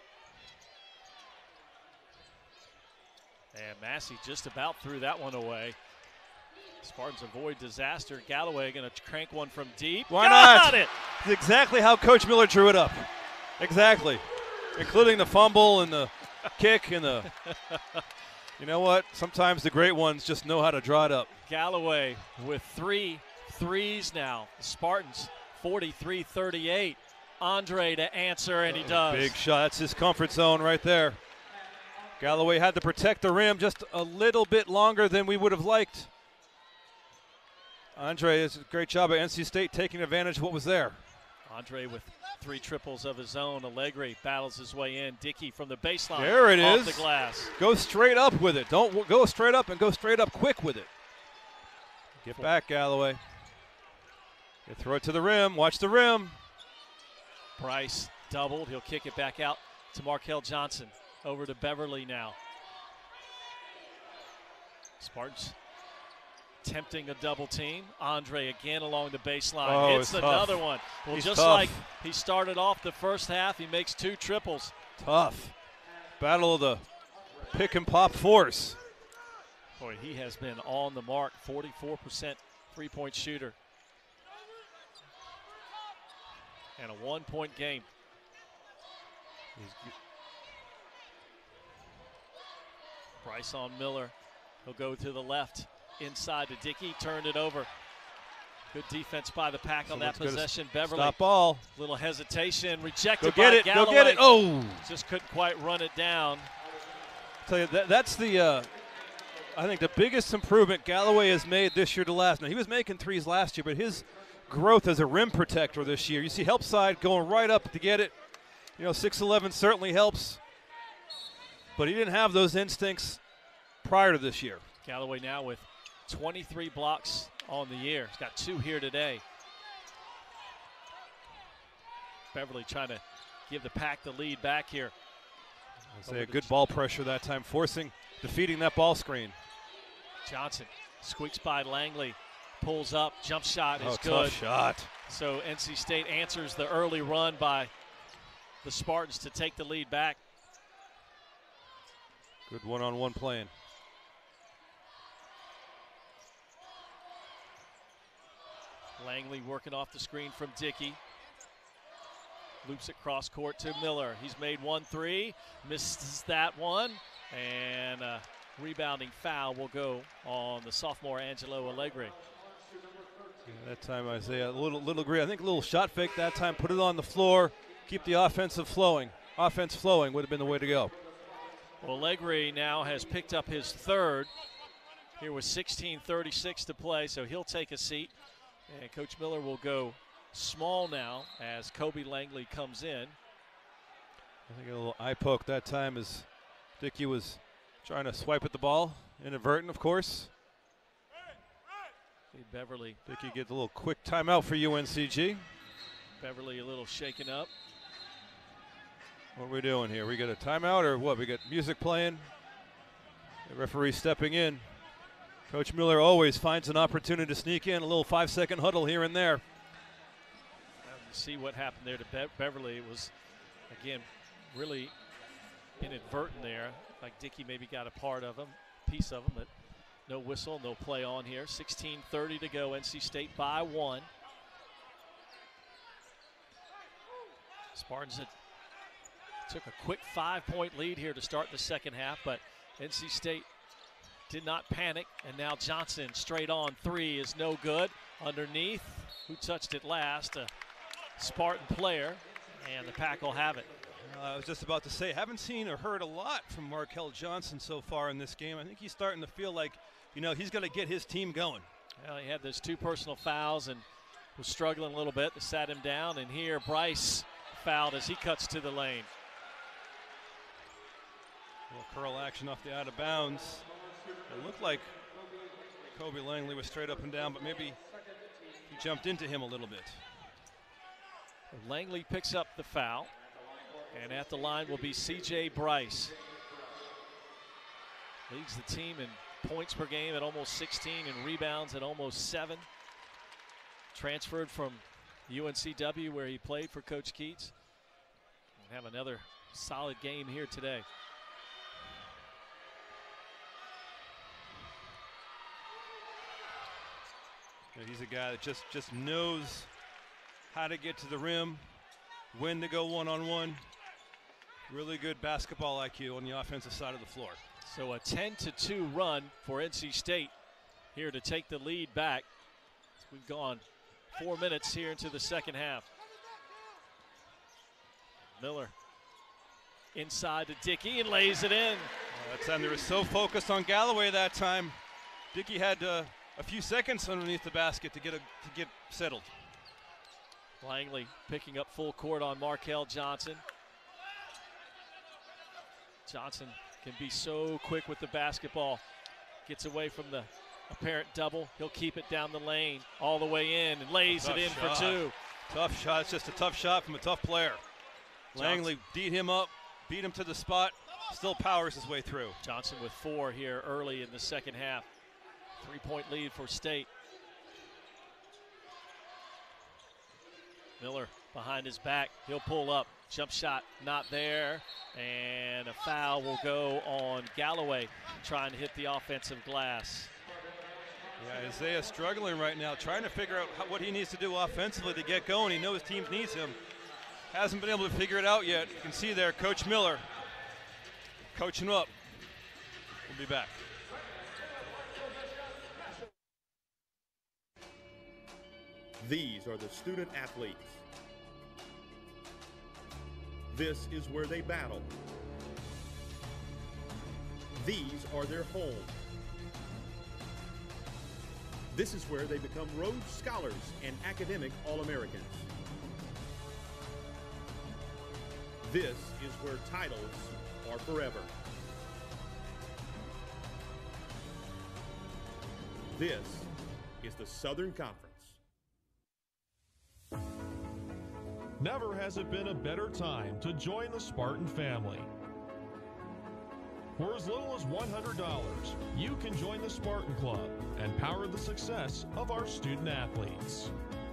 And Massey just about threw that one away. Spartans avoid disaster. Galloway going to crank one from deep. Why not? Got it! It's exactly how Coach Miller drew it up. Exactly. Including the fumble and the kick and the... You know what? Sometimes the great ones just know how to draw it up. Galloway with 3 threes now. The Spartans 43-38. Andre to answer, and he does. Big shot. That's his comfort zone right there. Galloway had to protect the rim just a little bit longer than we would have liked. Andre is a great job at NC State taking advantage of what was there. Andre with 3 triples of his own. Allegri battles his way in. Dickey from the baseline. There it off is. the glass. Go straight up with it. Don't go straight up, and go straight up quick with it. Get back, Galloway. You throw it to the rim. Watch the rim. Bryce doubled. He'll kick it back out to Markel Johnson. Over to Beverly now. Spartans tempting a double team. Andre again along the baseline. Oh, hits it's another tough. one. Well, He's just tough. like he started off the first half, he makes 2 triples. Tough. Battle of the pick and pop force. Boy, he has been on the mark. 44% three-point shooter. And a 1-point game. Bryce on Miller. He'll go to the left. Inside to Dickey, turned it over. Good defense by the Pack on that possession. Beverly. Stop ball. Little hesitation, rejected Go get by it. Galloway. Go get it. Oh. Just couldn't quite run it down. Tell you that's the I think the biggest improvement Galloway has made this year to last. Now he was making threes last year, but his growth as a rim protector this year. You see help side going right up to get it. 6'11" certainly helps, but he didn't have those instincts prior to this year. Galloway now with 23 blocks on the year. He's got 2 here today. Beverly trying to give the Pack the lead back here. I'll say a good ball pressure that time, defeating that ball screen. Johnson squeaks by Langley, pulls up, jump shot is good. Tough shot. So NC State answers the early run by the Spartans to take the lead back. Good one-on-one playing. Langley working off the screen from Dickey. Loops it cross court to Miller. He's made 1 3, misses that one, and a rebounding foul will go on the sophomore Angelo Allegri. That time, Isaiah, a little agree. I think a little shot fake that time, put it on the floor, keep the offense flowing would have been the way to go. Well, Allegri now has picked up his 3rd. Here with 16:36 to play, so he'll take a seat. And Coach Miller will go small now as Kobe Langley comes in. I think a little eye poke that time as Dickey was trying to swipe at the ball. Inadvertent, of course. Beverly. Dickey gets a little quick timeout for UNCG. Beverly a little shaken up. What are we doing here? We got a timeout or what? We got music playing. The referee stepping in. Coach Miller always finds an opportunity to sneak in a little 5-second huddle here and there. See what happened there to Beverly. It was, again, really inadvertent there. Like Dickey maybe got a piece of him, but no whistle, no play on here. 16:30 to go. NC State by 1. Spartans took a quick 5-point lead here to start the second half, but NC State did not panic, and now Johnson straight on 3 is no good. Underneath, who touched it last? A Spartan player, and the Pack will have it. I was just about to say, haven't seen or heard a lot from Markel Johnson so far in this game. I think he's starting to feel like, he's going to get his team going. Well, he had those 2 personal fouls and was struggling a little bit. They sat him down, and here Bryce fouled as he cuts to the lane. A little curl action off the out of bounds. It looked like Kobe Langley was straight up and down, but maybe he jumped into him a little bit. Langley picks up the foul, and at the line will be C.J. Bryce. Leads the team in points per game at almost 16 and rebounds at almost 7. Transferred from UNCW where he played for Coach Keats. And have another solid game here today. He's a guy that just knows how to get to the rim, when to go one-on-one. Really good basketball IQ on the offensive side of the floor. So a 10-2 run for NC State here to take the lead back. We've gone 4 minutes here into the second half. Miller inside to Dickey and lays it in. That time they were so focused on Galloway that time. Dickey had a few seconds underneath the basket to get settled. Langley picking up full court on Markel Johnson. Johnson can be so quick with the basketball. Gets away from the apparent double. He'll keep it down the lane all the way in and lays it in for two. Tough shot. It's just a tough shot from a tough player. Langley beat him up, beat him to the spot, still powers his way through. Johnson with 4 here early in the second half. 3-point lead for State. Miller behind his back. He'll pull up. Jump shot not there. And a foul will go on Galloway trying to hit the offensive glass. Yeah, Isaiah struggling right now, trying to figure out what he needs to do offensively to get going. He knows his team needs him. Hasn't been able to figure it out yet. You can see there, Coach Miller coaching him up. We'll be back. These are the student athletes. This is where they battle. These are their homes. This is where they become Rhodes Scholars and academic All-Americans. This is where titles are forever. This is the Southern Conference. Never has it been a better time to join the Spartan family. For as little as $100, you can join the Spartan Club and power the success of our student athletes.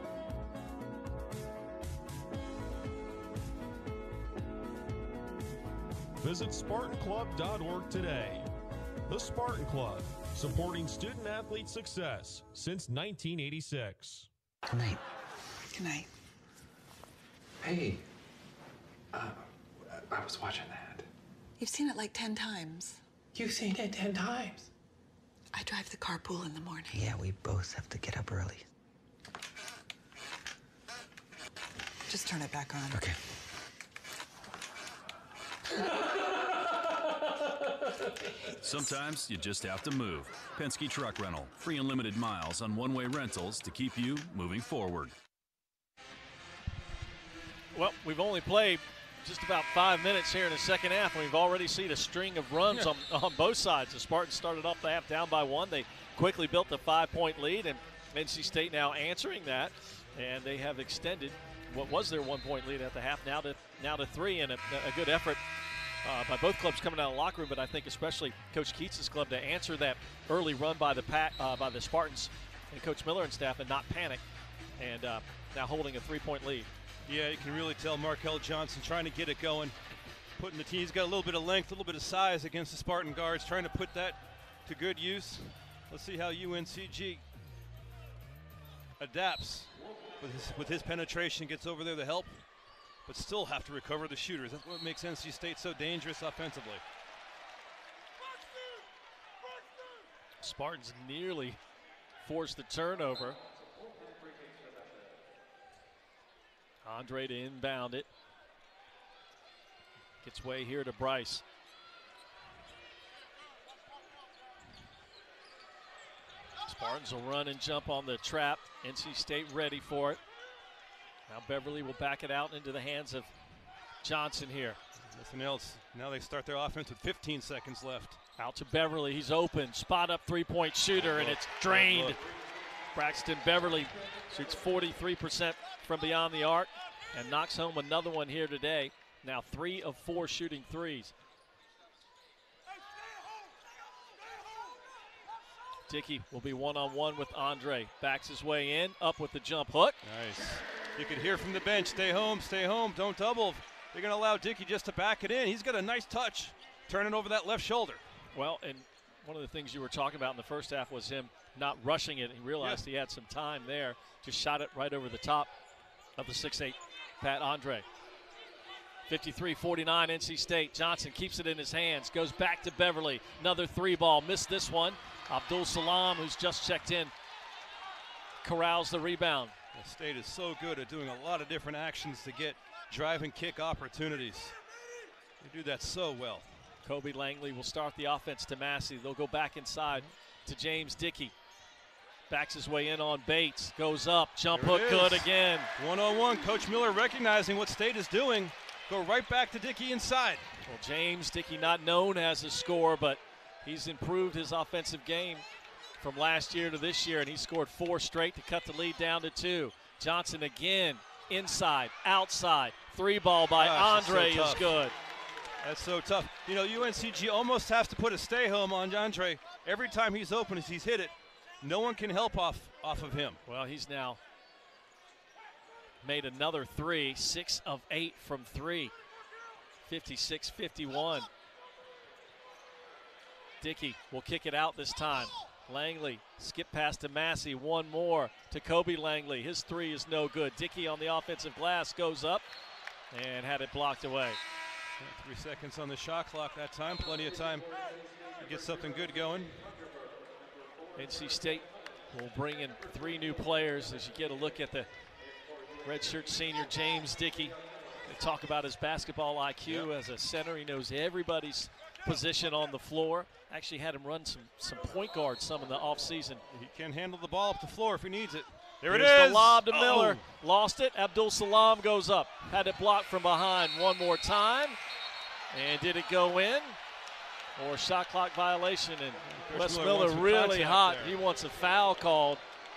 Visit SpartanClub.org today. The Spartan Club, supporting student athlete success since 1986. Good night. Good night. Hey, I was watching that. You've seen it like 10 times. You've seen it 10 times. I drive the carpool in the morning. Yeah, we both have to get up early. Just turn it back on. Okay. Sometimes you just have to move. Penske Truck Rental. Free unlimited miles on one-way rentals to keep you moving forward. Well, we've only played just about 5 minutes here in the second half, and we've already seen a string of runs on both sides. The Spartans started off the half down by 1. They quickly built a 5-point lead, and NC State now answering that, and they have extended what was their 1-point lead at the half now to 3, and a good effort by both clubs coming out of the locker room, but I think especially Coach Keats' club to answer that early run by the Spartans and Coach Miller and staff and not panic, and now holding a 3-point lead. Yeah, you can really tell Markel Johnson trying to get it going, putting the team. He's got a little bit of length, a little bit of size against the Spartan guards, trying to put that to good use. Let's see how UNCG adapts with his penetration, gets over there to help, but still have to recover the shooters. That's what makes NC State so dangerous offensively. Spartans nearly forced the turnover. Andre to inbound it. Gets way here to Bryce. Spartans will run and jump on the trap. NC State ready for it. Now Beverly will back it out into the hands of Johnson here. Nothing else. Now they start their offense with 15 seconds left. Out to Beverly. He's open. Spot up 3-point shooter, and it's drained. Braxton Beverly shoots 43% from beyond the arc and knocks home another one here today. Now 3 of 4 shooting threes. Dickey will be one-on-one with Andre. Backs his way in, up with the jump hook. Nice. You could hear from the bench, stay home, don't double. They're going to allow Dickey just to back it in. He's got a nice touch, turning over that left shoulder. Well, and one of the things you were talking about in the first half was him not rushing it. He realized he had some time there. Just shot it right over the top of the 6'8" Pat Andre. 53-49 NC State. Johnson keeps it in his hands, goes back to Beverly. Another 3-ball, missed this one. Abdul Salam, who's just checked in, corrals the rebound. The State is so good at doing a lot of different actions to get drive and kick opportunities. They do that so well. Kobe Langley will start the offense to Massey. They'll go back inside to James Dickey. Backs his way in on Bates. Goes up. Jump There hook it good is. again. One-on-one. Coach Miller recognizing what State is doing. Go right back to Dickey inside. Well, James Dickey not known as a scorer, but he's improved his offensive game from last year to this year, and he scored 4 straight to cut the lead down to 2. Johnson again, inside, outside. 3-ball by Andre is good. That's so tough. You know, UNCG almost has to put a stay home on Andre. Every time he's open, as he's hit it, no one can help off of him. Well, he's now made another 3, 6 of 8 from 3. 56-51. Dickey will kick it out this time. Langley, skip pass to Massey, one more to Kobe Langley. His 3 is no good. Dickey on the offensive glass goes up and had it blocked away. 3 seconds on the shot clock that time, plenty of time to get something good going. NC State will bring in 3 new players as you get a look at the redshirt senior James Dickey. They talk about his basketball IQ as a center. He knows everybody's position on the floor. Actually had him run some point guard some in the offseason. He can handle the ball up the floor if he needs it. There Here's it is. The lob to Miller. Lost it. Abdul Salam goes up. Had it blocked from behind one more time. And did it go in? Or shot clock violation? And Wes Miller really hot. There. He wants a foul called.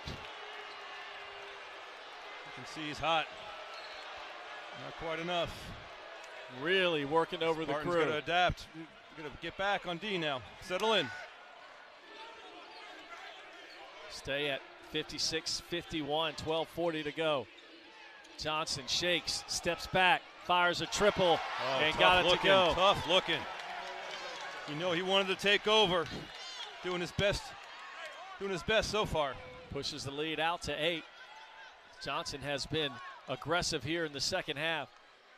You can see he's hot. Not quite enough. Really working over Spartan's the crew. Going to adapt. Going to get back on D now. Settle in. Stay at 56-51, 12:40 to go. Johnson shakes, steps back, fires a triple, and got it to go. Tough looking. You know he wanted to take over. Doing his best so far. Pushes the lead out to 8. Johnson has been aggressive here in the second half.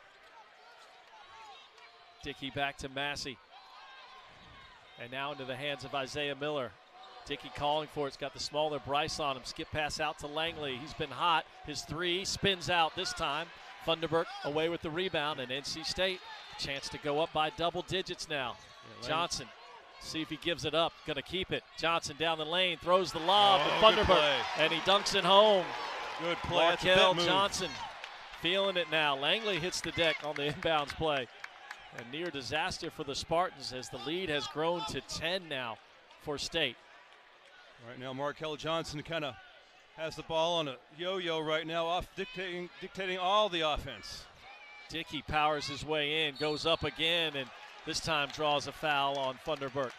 Dickey back to Massey. And now into the hands of Isaiah Miller. Dickey calling for it. It's got the smaller Bryce on him. Skip pass out to Langley. He's been hot. His 3 spins out this time. Funderburk away with the rebound, and NC State chance to go up by double digits now. Yeah, Johnson, see if he gives it up. Going to keep it. Johnson down the lane, throws the lob to Funderburk, and he dunks it home. Good play. Markel Johnson feeling it now. Langley hits the deck on the inbounds play. A near disaster for the Spartans as the lead has grown to 10 now for State. Right now, Markel Johnson kind of has the ball on a yo-yo right now, off dictating all the offense. Dickey powers his way in, goes up again, and this time draws a foul on Funderburk.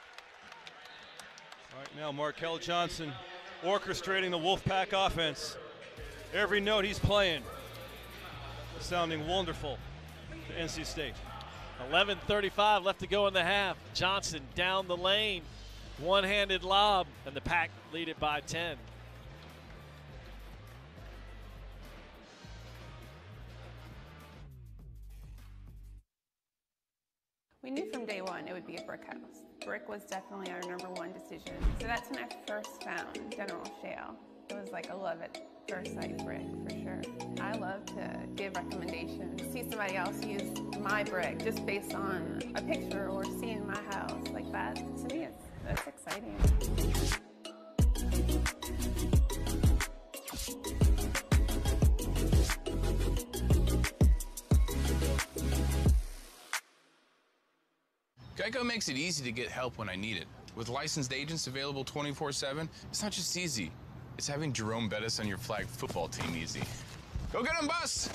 Right now, Markel Johnson orchestrating the Wolfpack offense. Every note he's playing sounding wonderful to NC State. 11:35 left to go in the half. Johnson down the lane, one-handed lob, and the Pack lead it by 10. We knew from day one it would be a brick house. Brick was definitely our #1 decision. So that's when I first found General Shale. It was like a love at first sight brick, for sure. I love to give recommendations. See somebody else use my brick just based on a picture or seeing my house like that. To me, that's exciting. Geico makes it easy to get help when I need it. With licensed agents available 24/7, it's not just easy. It's having Jerome Bettis on your flag football team easy. Go get him, Bus!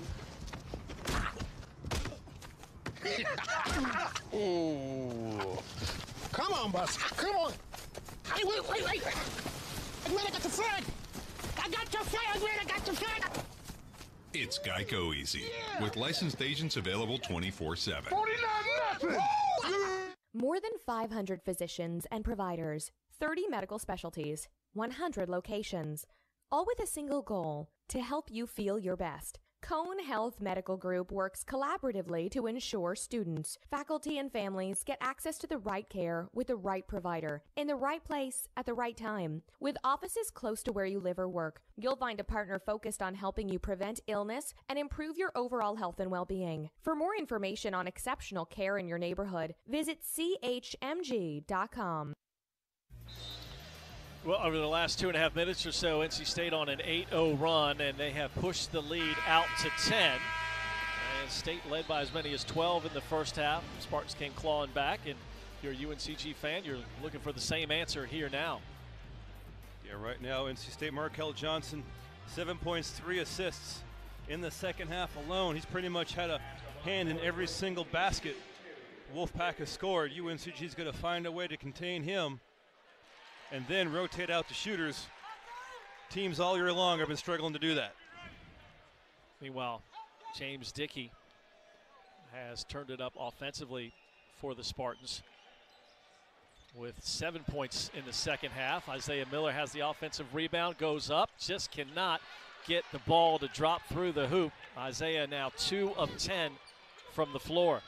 Ooh. Come on, Bus. Come on. Hey, wait. I'm glad I got the flag. I got the flag. I'm glad I got the flag. It's Geico Easy, with licensed agents available 24/7. 49 More than 500 physicians and providers, 30 medical specialties, 100 locations, all with a single goal, to help you feel your best. Cone Health Medical Group works collaboratively to ensure students, faculty, and families get access to the right care with the right provider, in the right place at the right time. With offices close to where you live or work, you'll find a partner focused on helping you prevent illness and improve your overall health and well-being. For more information on exceptional care in your neighborhood, visit chmg.com. Well, over the last 2.5 minutes or so, NC State on an 8-0 run, and they have pushed the lead out to 10. And State led by as many as 12 in the first half. Spartans came clawing back, and if you're a UNCG fan, you're looking for the same answer here now. Yeah, right now, NC State, Markel Johnson, 7 points, 3 assists in the second half alone. He's pretty much had a hand in every single basket Wolfpack has scored. UNCG is going to find a way to contain him and then rotate out the shooters. Teams all year long have been struggling to do that. Meanwhile, James Dickey has turned it up offensively for the Spartans with 7 points in the second half. Isaiah Miller has the offensive rebound, goes up, just cannot get the ball to drop through the hoop. Isaiah now 2 of 10 from the floor.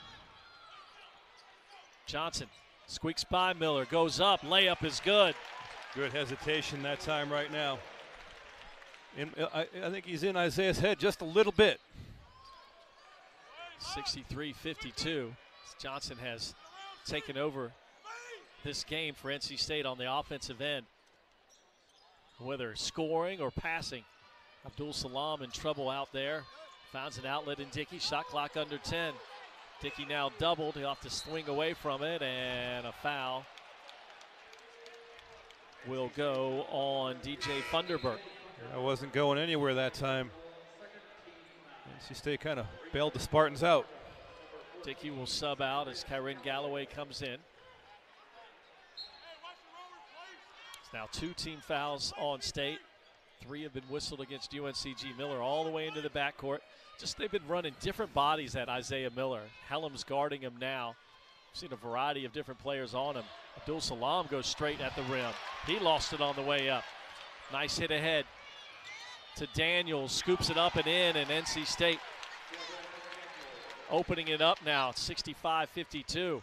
Johnson squeaks by Miller, goes up, layup is good. Good hesitation that time right now. I think he's in Isaiah's head just a little bit. 63-52. Johnson has taken over this game for NC State on the offensive end. Whether scoring or passing. Abdul Salam in trouble out there. Finds an outlet in Dickey. Shot clock under 10. Dickey now doubled. He'll have to swing away from it, and a foul will go on DJ Funderburk. I wasn't going anywhere that time. NC State kind of bailed the Spartans out. Dickey will sub out as Kyron Galloway comes in. It's now 2 team fouls on State. 3 have been whistled against UNCG. Miller all the way into the backcourt. Just they've been running different bodies at Isaiah Miller. Hellam's guarding him now. Seen a variety of different players on him. Abdul Salam goes straight at the rim. He lost it on the way up. Nice hit ahead to Daniels. Scoops it up and in, and NC State opening it up now. 65-52.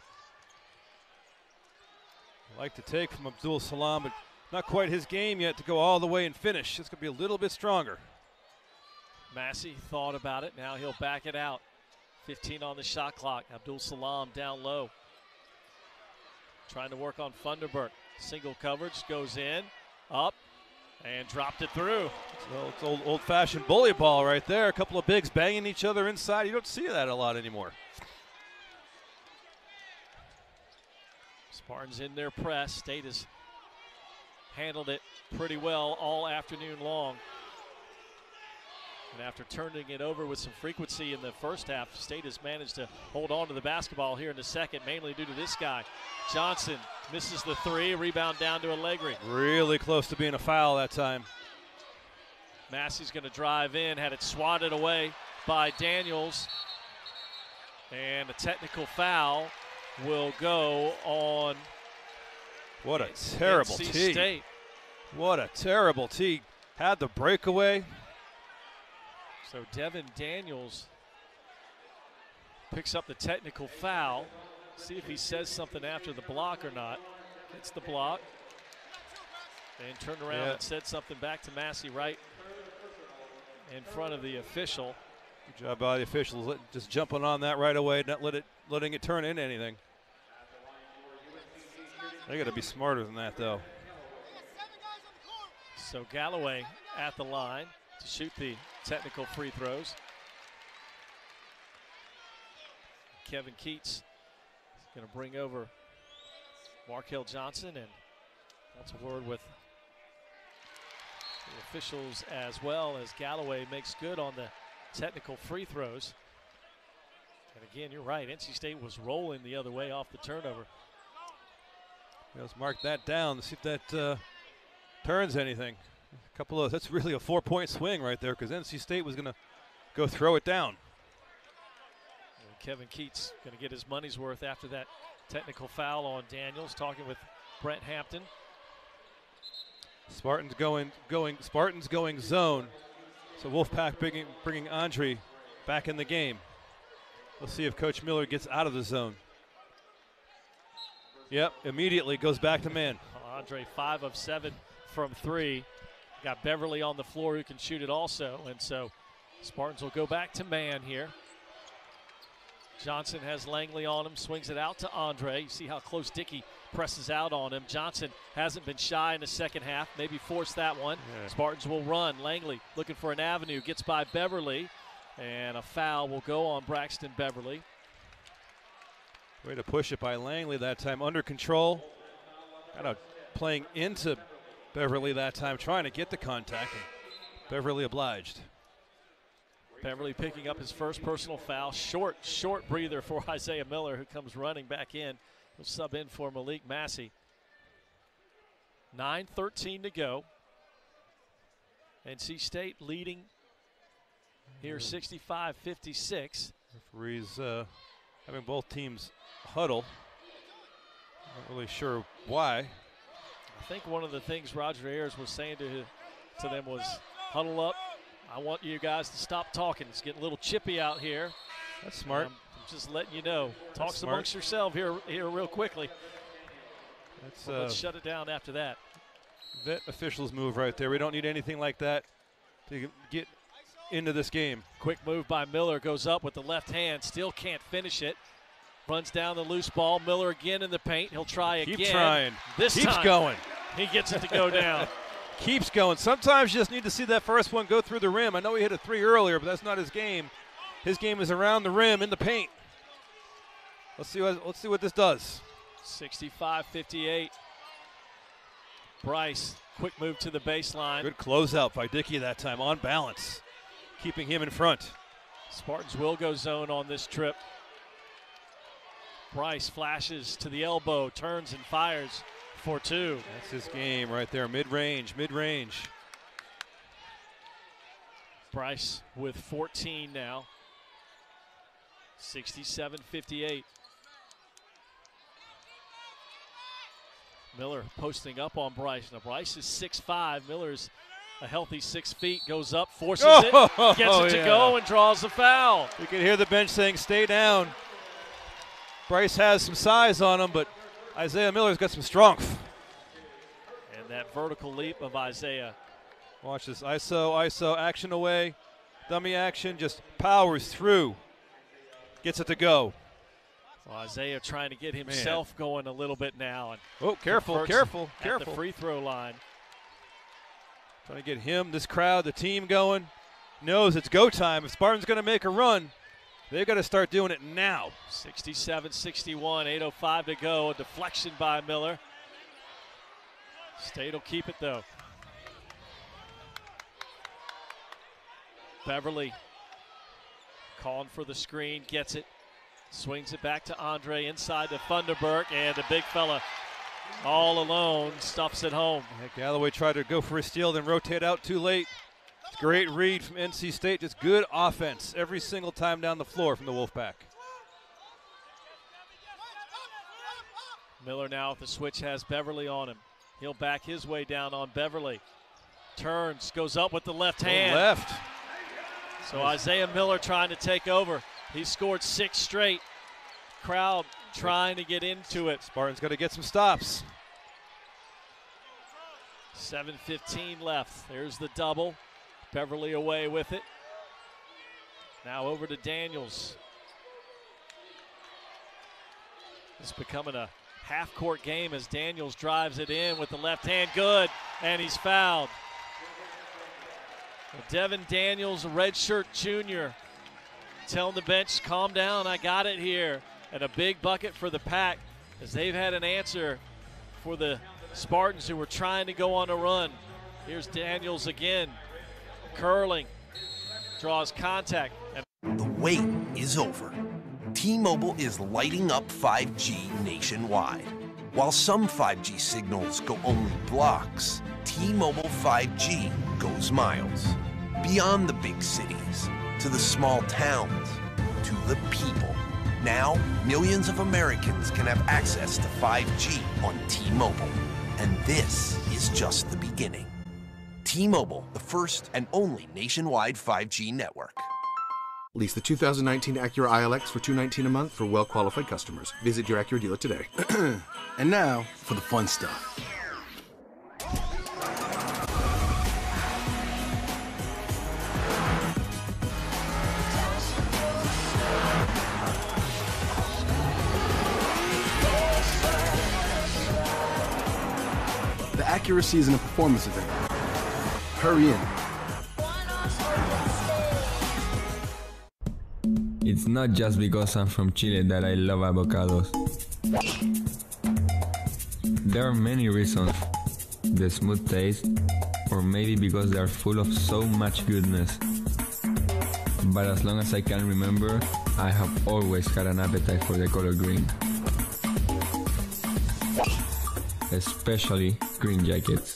Like to take from Abdul Salam, but not quite his game yet to go all the way and finish. It's going to be a little bit stronger. Massey thought about it. Now he'll back it out. 15 on the shot clock. Abdul Salam down low. Trying to work on Funderburk. Single coverage, goes in, up, and dropped it through. So it's old-fashioned bully ball right there. A couple of bigs banging each other inside. You don't see that a lot anymore. Spartans in their press. State has handled it pretty well all afternoon long. And after turning it over with some frequency in the first half, State has managed to hold on to the basketball here in the second, mainly due to this guy. Johnson misses the 3, rebound down to Allegri. Really close to being a foul that time. Massey's going to drive in, had it swatted away by Daniels. And a technical foul will go on. What a terrible NC tee. State. What a terrible tee. Had the breakaway. So Devin Daniels picks up the technical foul. See if he says something after the block or not. Gets the block. And turned around and said something back to Massey right in front of the official. Good job by the officials, just jumping on that right away, not letting it turn into anything. They got to be smarter than that, though. So Galloway at the line to shoot the technical free throws. Kevin Keats is going to bring over Markel Johnson, and that's a word with the officials as well, as Galloway makes good on the technical free throws. And again, you're right, NC State was rolling the other way off the turnover. Let's mark that down to see if that turns anything. A couple of, that's really a 4-point swing right there, because NC State was going to go throw it down. And Kevin Keats going to get his money's worth after that technical foul on Daniels, talking with Brent Hampton. Spartans going zone. So Wolfpack bringing Andre back in the game. We'll see if Coach Miller gets out of the zone. Yep, immediately goes back to man. Andre 5 of 7 from 3. Got Beverly on the floor who can shoot it also. And so Spartans will go back to man here. Johnson has Langley on him, swings it out to Andre. You see how close Dickey presses out on him. Johnson hasn't been shy in the second half, maybe forced that one. Yeah. Spartans will run. Langley looking for an avenue, gets by Beverly, and a foul will go on Braxton Beverly. Way to push it by Langley that time, under control. Kind of playing into Beverly that time, trying to get the contact, and Beverly obliged. Beverly picking up his first personal foul. Short breather for Isaiah Miller, who comes running back in. He'll sub in for Malik Massey. 9:13 to go. NC State leading here 65-56. Referees having both teams huddle. Not really sure why. I think one of the things Roger Ayers was saying to them was, huddle up. I want you guys to stop talking. It's getting a little chippy out here. That's smart. I'm just letting you know. Talk amongst yourself here real quickly. Let's shut it down after that. Vet officials move right there. We don't need anything like that to get into this game. Quick move by Miller, goes up with the left hand, still can't finish it. Runs down the loose ball. Miller again in the paint. He'll try again. Keep trying. This Keeps time, going. He gets it to go down. Keeps going. Sometimes you just need to see that first one go through the rim. I know he hit a three earlier, but that's not his game. His game is around the rim in the paint. Let's see what this does. 65-58. Bryce, quick move to the baseline. Good closeout by Dickey that time, on balance, keeping him in front. Spartans will go zone on this trip. Bryce flashes to the elbow, turns and fires for two. That's his game right there, mid-range. Bryce with 14 now. 67-58. Miller posting up on Bryce. Now Bryce is 6'5". Miller's a healthy 6 feet. Goes up, forces it, gets it to go, and draws the foul. You can hear the bench saying, stay down. Bryce has some size on him, but Isaiah Miller's got some strength. And that vertical leap of Isaiah. Watch this, ISO, action away. Dummy action, just powers through. Gets it to go. Well, Isaiah trying to get himself going a little bit now. And oh, careful. At the free throw line. Trying to get him, this crowd, the team going. Knows it's go time. If Spartan's going to make a run, they've got to start doing it now. 67-61, 8:05 to go. A deflection by Miller. State will keep it, though. Beverly calling for the screen, gets it. Swings it back to Andre inside to Funderburk, and the big fella all alone stuffs it home. Yeah, Galloway tried to go for a steal, then rotate out too late. Great read from NC State, just good offense every single time down the floor from the Wolfpack. Miller now with the switch has Beverly on him. He'll back his way down on Beverly. Turns, goes up with the left hand. Left. So Isaiah Miller trying to take over. He scored 6 straight. Crowd trying to get into it. Spartans got to get some stops. 7:15 left. There's the double. Beverly away with it. Now over to Daniels. It's becoming a half-court game as Daniels drives it in with the left hand. Good, and he's fouled. Well, Devin Daniels, a redshirt junior, telling the bench, calm down, I got it here. And a big bucket for the Pack as they've had an answer for the Spartans who were trying to go on a run. Here's Daniels again, curling, draws contact. The wait is over. T-Mobile is lighting up 5G nationwide. While some 5G signals go only blocks, T-Mobile 5G goes miles. Beyond the big cities, to the small towns, to the people. Now, millions of Americans can have access to 5G on T-Mobile. And this is just the beginning. T-Mobile, the first and only nationwide 5G network. Lease the 2019 Acura ILX for $219 a month for well-qualified customers. Visit your Acura dealer today. And now, for the fun stuff. accuracy isn't a performance event. Hurry in. It's not just because I'm from Chile that I love avocados. There are many reasons. The smooth taste, or maybe because they are full of so much goodness. But as long as I can remember, I have always had an appetite for the color green. Especially green jackets.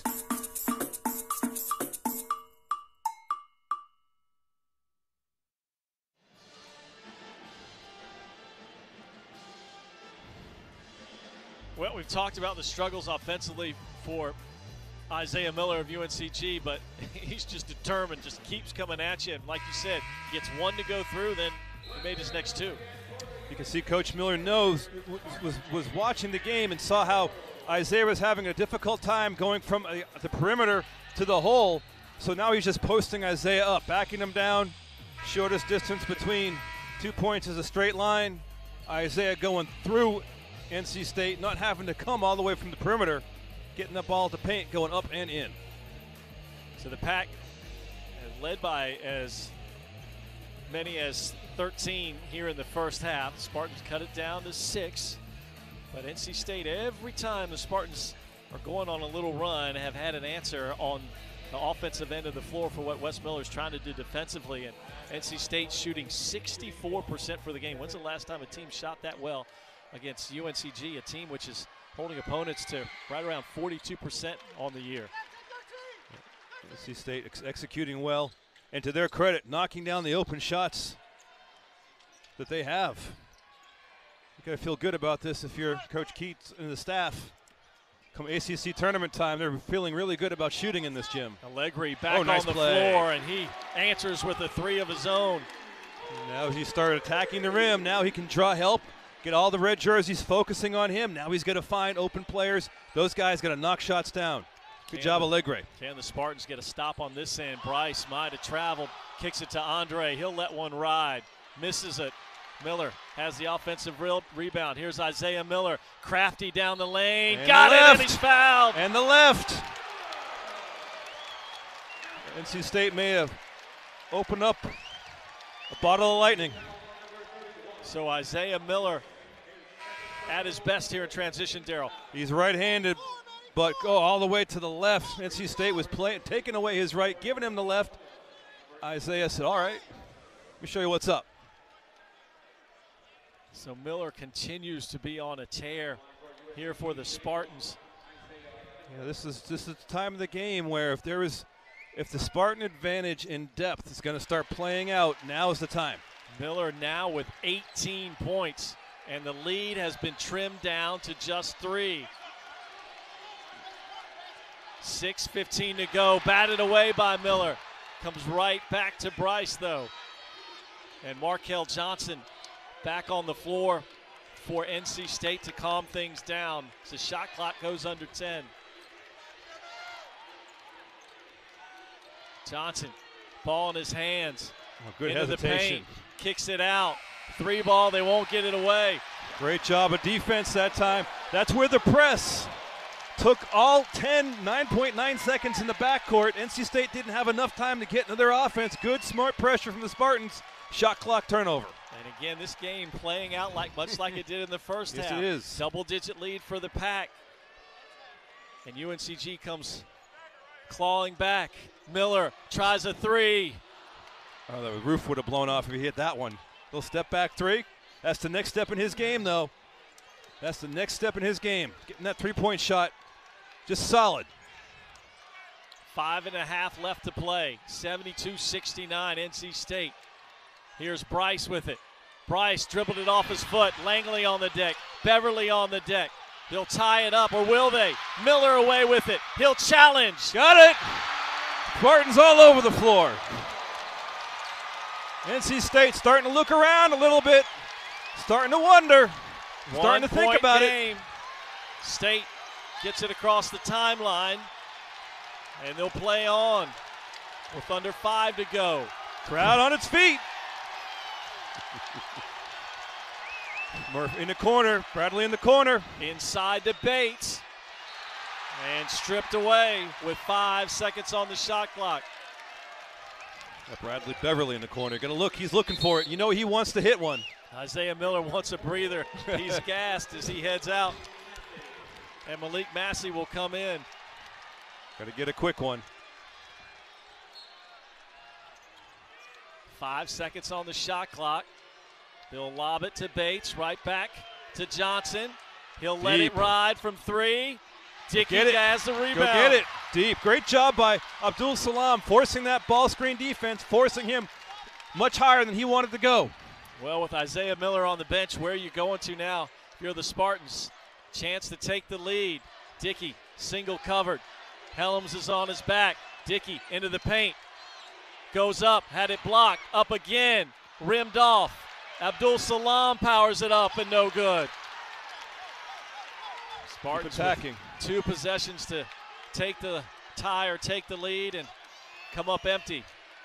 Well, we've talked about the struggles offensively for Isaiah Miller of UNCG, but he's just determined, just keeps coming at you. And like you said, gets one to go through, then he made his next two. You can see Coach Miller was watching the game and saw how Isaiah was having a difficult time going from the perimeter to the hole. So now he's just posting Isaiah up, backing him down. Shortest distance between 2 points is a straight line. Isaiah going through NC State, not having to come all the way from the perimeter, getting the ball to paint, going up and in. So the Pack led by as many as 13 here in the first half. The Spartans cut it down to 6. But NC State, every time the Spartans are going on a little run, have had an answer on the offensive end of the floor for what Wes Miller's trying to do defensively. And NC State shooting 64% for the game. When's the last time a team shot that well against UNCG, a team which is holding opponents to right around 42% on the year? NC State executing well, and to their credit, knocking down the open shots that they have. You gotta feel good about this if you're Coach Keats and the staff. Come ACC tournament time, they're feeling really good about shooting in this gym. Allegri back nice on the play. floor, and he answers with a 3 of his own. And now he started attacking the rim. Now he can draw help, get all the red jerseys focusing on him. Now he's gonna find open players. Those guys gotta knock shots down. Good job, Allegri. Can the Spartans get a stop on this end? Bryce might have traveled, kicks it to Andre. He'll let one ride, misses it. Miller has the offensive rebound. Here's Isaiah Miller, crafty down the lane, and got the it, left. and he's fouled. And the left. NC State may have opened up a bottle of lightning. So Isaiah Miller at his best here in transition, Darryl. He's right-handed, but go all the way to the left. NC State was taking away his right, giving him the left. Isaiah said, all right, let me show you what's up. So Miller continues to be on a tear here for the Spartans. Yeah, this is the time of the game where if the Spartan advantage in depth is going to start playing out, now is the time. Miller now with 18 points, and the lead has been trimmed down to just 3. 6:15 to go, batted away by Miller. Comes right back to Bryce though. And Markel Johnson back on the floor for NC State to calm things down. The shot clock goes under 10. Johnson, ball in his hands. Oh, good into hesitation. The paint, kicks it out. 3 ball, they won't get it away. Great job of defense that time. That's where the press took all 9.9 seconds in the backcourt. NC State didn't have enough time to get into their offense. Good, smart pressure from the Spartans. Shot clock turnover. And again, this game playing out much like it did in the first yes, half. It is. Double-digit lead for the Pack. And UNCG comes clawing back. Miller tries a 3. Oh, the roof would have blown off if he hit that one. Little step back 3. That's the next step in his game, though. That's the next step in his game. Getting that 3-point shot just solid. 5.5 left to play. 72-69 NC State. Here's Bryce with it. Bryce dribbled it off his foot. Langley on the deck. Beverly on the deck. They'll tie it up, or will they? Miller away with it. He'll challenge. Got it. Spartans all over the floor. NC State starting to look around a little bit. Starting to wonder. Starting to think about it. State gets it across the timeline, and they'll play on with under 5 to go. Crowd on its feet. Murphy in the corner. Bradley in the corner. Inside to Bates. And stripped away with 5 seconds on the shot clock. Bradley Beverly in the corner. Gonna look, he's looking for it. You know he wants to hit one. Isaiah Miller wants a breather. He's gassed as he heads out. And Malik Massey will come in. Gotta get a quick one. 5 seconds on the shot clock. They'll lob it to Bates, right back to Johnson. He'll let it ride from 3. Dickey has the rebound. Go get it. Deep. Great job by Abdul Salam forcing that ball screen defense, forcing him much higher than he wanted to go. Well, with Isaiah Miller on the bench, where are you going to now? If you're the Spartans, chance to take the lead. Dickey, single covered. Helms is on his back. Dickey into the paint. Goes up, had it blocked. Up again, rimmed off. Abdul Salam powers it up and no good. Spartans attacking. 2 possessions to take the tie or take the lead and come up empty.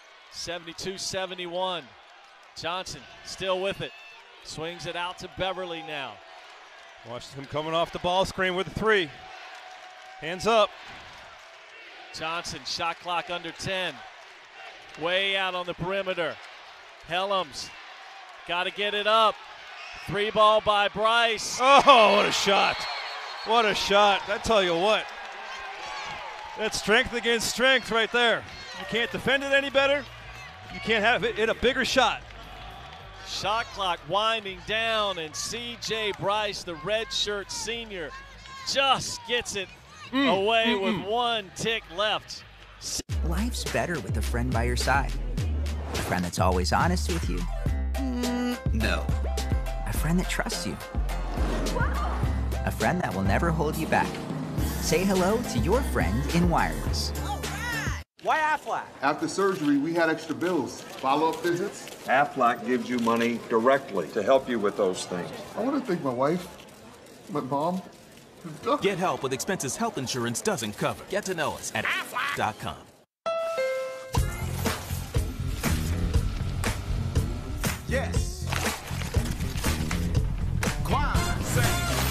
72-71. Johnson still with it. Swings it out to Beverly now. Watch him coming off the ball screen with a 3. Hands up. Johnson, shot clock under 10. Way out on the perimeter. Helms, got to get it up. 3 ball by Bryce. Oh, what a shot. What a shot. I tell you what. That's strength against strength right there. You can't defend it any better. You can't have it a bigger shot. Shot clock winding down, and C.J. Bryce, the redshirt senior, just gets it away with 1 tick left. Life's better with a friend by your side. A friend that's always honest with you. No. A friend that trusts you. A friend that will never hold you back. Say hello to your friend in wireless. Why Aflac? After surgery, we had extra bills. Follow-up visits. Aflac gives you money directly to help you with those things. I want to thank my wife, my mom. Get help with expenses health insurance doesn't cover. Get to know us at Aflac.com. Yes. Climb, sing.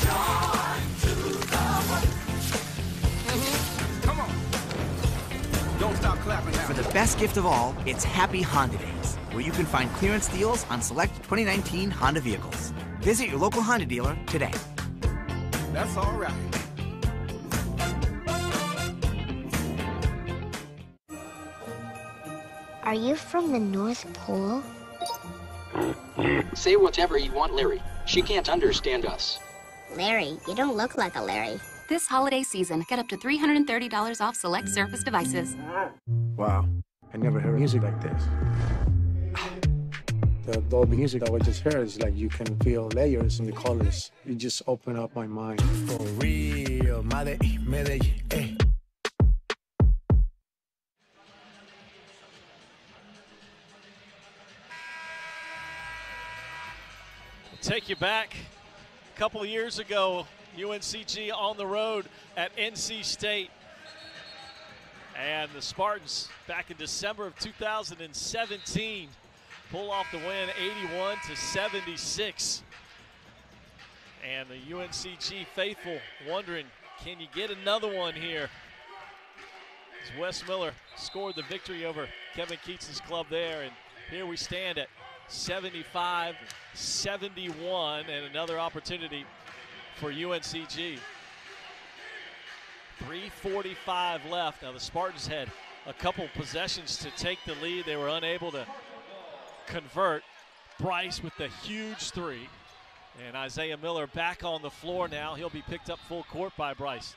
Come on. Don't stop clapping now. For the best gift of all, it's Happy Honda Days, where you can find clearance deals on select 2019 Honda vehicles. Visit your local Honda dealer today. That's all right. Are you from the North Pole? Say whatever you want, Larry. She can't understand us. Larry, you don't look like a Larry. This holiday season, get up to $330 off select Surface devices. Wow, I never heard music like this. The Dolby music that we just heard is like you can feel layers in the colors. You just open up my mind. For real, Medellín, eh. Take you back a couple of years ago, UNCG on the road at NC State. And the Spartans, back in December of 2017, pull off the win 81-76. And the UNCG faithful wondering, can you get another one here? As Wes Miller scored the victory over Kevin Keats's club there. And here we stand at 75-71, and another opportunity for UNCG. 3:45 left. Now the Spartans had a couple possessions to take the lead. They were unable to convert. Bryce with the huge 3. And Isaiah Miller back on the floor now. He'll be picked up full court by Bryce.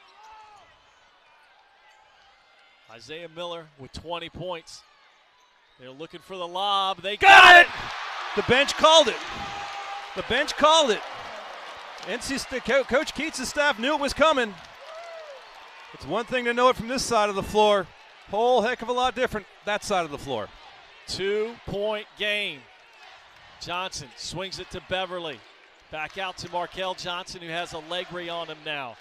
Isaiah Miller with 20 points. They're looking for the lob. They got it! The bench called it. The bench called it. Coach Keats' staff knew it was coming. It's one thing to know it from this side of the floor. Whole heck of a lot different that side of the floor. 2-point game. Johnson swings it to Beverly. Back out to Markel Johnson, who has Allegri on him now.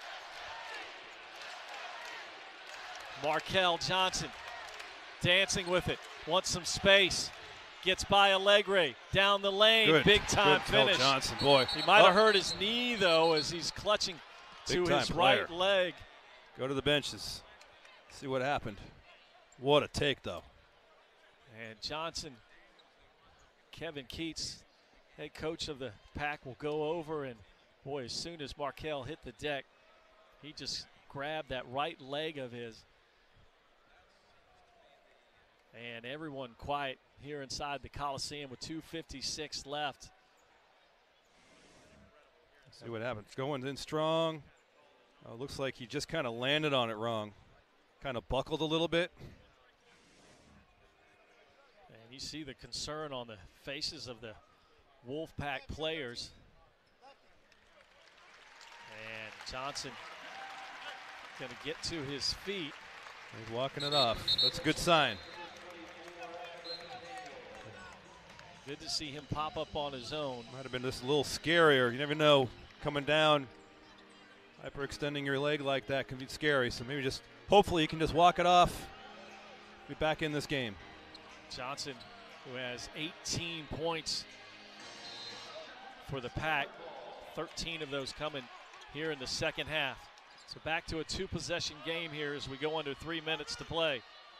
Markel Johnson dancing with it. Wants some space. Gets by Allegri. Down the lane. Good. Big time Good finish. Johnson, boy. He might have hurt his knee, though, as he's clutching to his right leg. Go to the benches. See what happened. What a take, though. And Johnson, Kevin Keats, head coach of the Pack, will go over, and boy, as soon as Markel hit the deck, he just grabbed that right leg of his. And everyone quiet here inside the Coliseum with 2:56 left. See what happens. Going in strong. Looks like he just kind of landed on it wrong. Kind of buckled a little bit. And you see the concern on the faces of the Wolfpack players. And Johnson going to get to his feet. He's walking it off. That's a good sign. Good to see him pop up on his own. Might have been just a little scarier. You never know. Coming down, hyperextending your leg like that can be scary. So maybe just, hopefully you can just walk it off. Be back in this game. Johnson, who has 18 points for the Pack, 13 of those coming here in the second half. So back to a two-possession game here as we go under 3 minutes to play.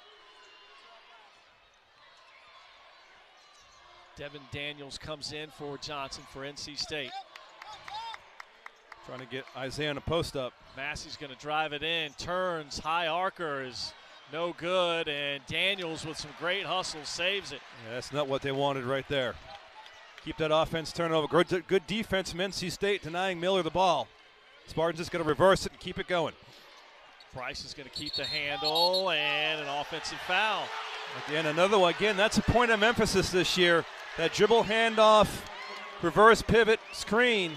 Devin Daniels comes in for Johnson for NC State. Trying to get Isaiah in a post-up. Massey's going to drive it in, turns, high arcer is no good, and Daniels with some great hustle saves it. Yeah, that's not what they wanted right there. Keep that offense turnover. Good defense from NC State denying Miller the ball. Spartans just going to reverse it and keep it going. Bryce is going to keep the handle, and an offensive foul. Again, another one. Again, that's a point of emphasis this year. That dribble handoff, reverse pivot, screen.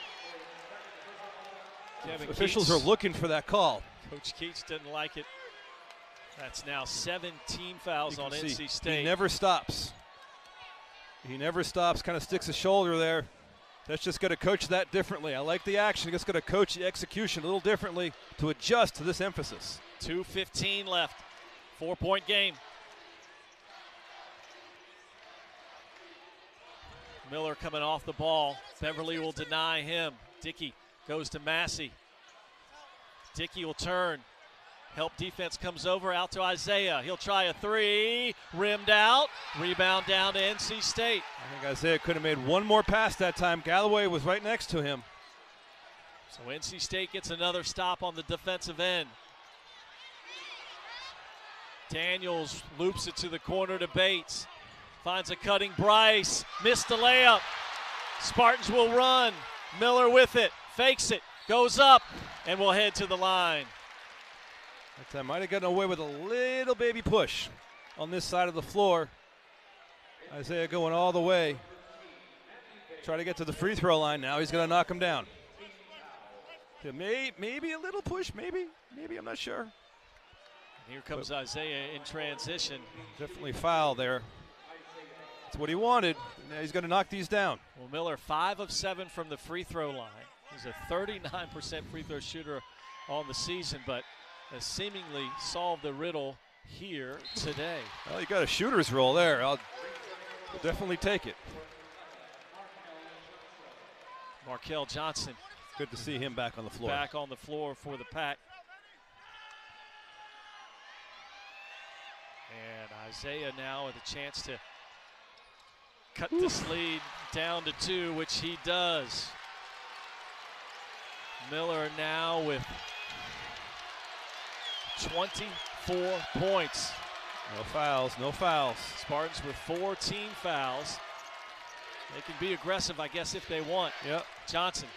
Officials are looking for that call. Coach Keats didn't like it. That's now 17 fouls on NC State. He never stops. He never stops, kind of sticks his shoulder there. That's just going to coach that differently. I like the action. Just going to coach the execution a little differently to adjust to this emphasis. 2:15 left. 4-point game. Miller coming off the ball. Beverly will deny him. Dickey goes to Massey. Dickey will turn. Help defense comes over, out to Isaiah. He'll try a three, rimmed out. Rebound down to NC State. I think Isaiah could have made one more pass that time. Galloway was right next to him. So NC State gets another stop on the defensive end. Daniels loops it to the corner to Bates. Finds a cutting Bryce, missed the layup. Spartans will run. Miller with it, fakes it, goes up, and will head to the line. That time might have gotten away with a little baby push on this side of the floor. Isaiah going all the way. Try to get to the free throw line now. He's going to knock him down. Maybe a little push, maybe, I'm not sure. Here comes Isaiah in transition. Definitely foul there. That's what he wanted. Now he's going to knock these down. Well, Miller 5 of 7 from the free throw line. He's a 39% free throw shooter on the season, but has seemingly solved the riddle here today. Well, you got a shooter's roll there. I'll definitely take it. Markel Johnson. Good to see him back on the floor. Back on the floor for the Pack. And Isaiah now with a chance to cut this lead down to 2, which he does. Miller now with 24 points. No fouls, no fouls. Spartans with 14 fouls. They can be aggressive, I guess, if they want. Yep. Johnson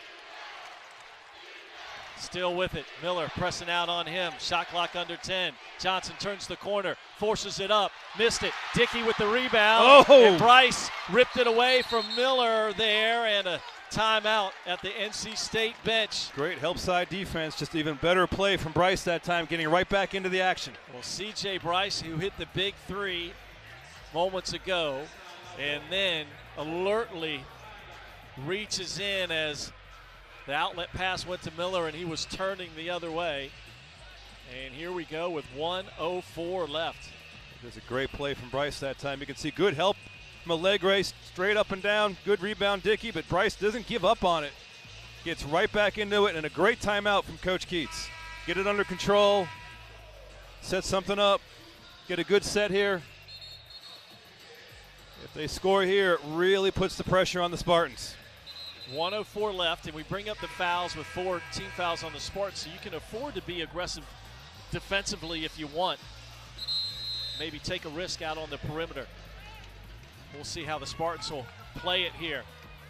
still with it. Miller pressing out on him. Shot clock under 10. Johnson turns the corner, forces it up, missed it. Dickey with the rebound. Oh! And Bryce ripped it away from Miller there, and a timeout at the NC State bench. Great help side defense, just even better play from Bryce that time, getting right back into the action. Well, C.J. Bryce, who hit the big three moments ago, and then alertly reaches in as the outlet pass went to Miller, and he was turning the other way. And here we go with 1:04 left. There's a great play from Bryce that time. You can see good help from a leg race, straight up and down. Good rebound, Dickey, but Bryce doesn't give up on it. Gets right back into it, and a great timeout from Coach Keats. get it under control, set something up, get a good set here. If they score here, it really puts the pressure on the Spartans. 1:04 left, and we bring up the fouls with 4 team fouls on the Spartans, so you can afford to be aggressive defensively if you want. Maybe take a risk out on the perimeter. We'll see how the Spartans will play it here.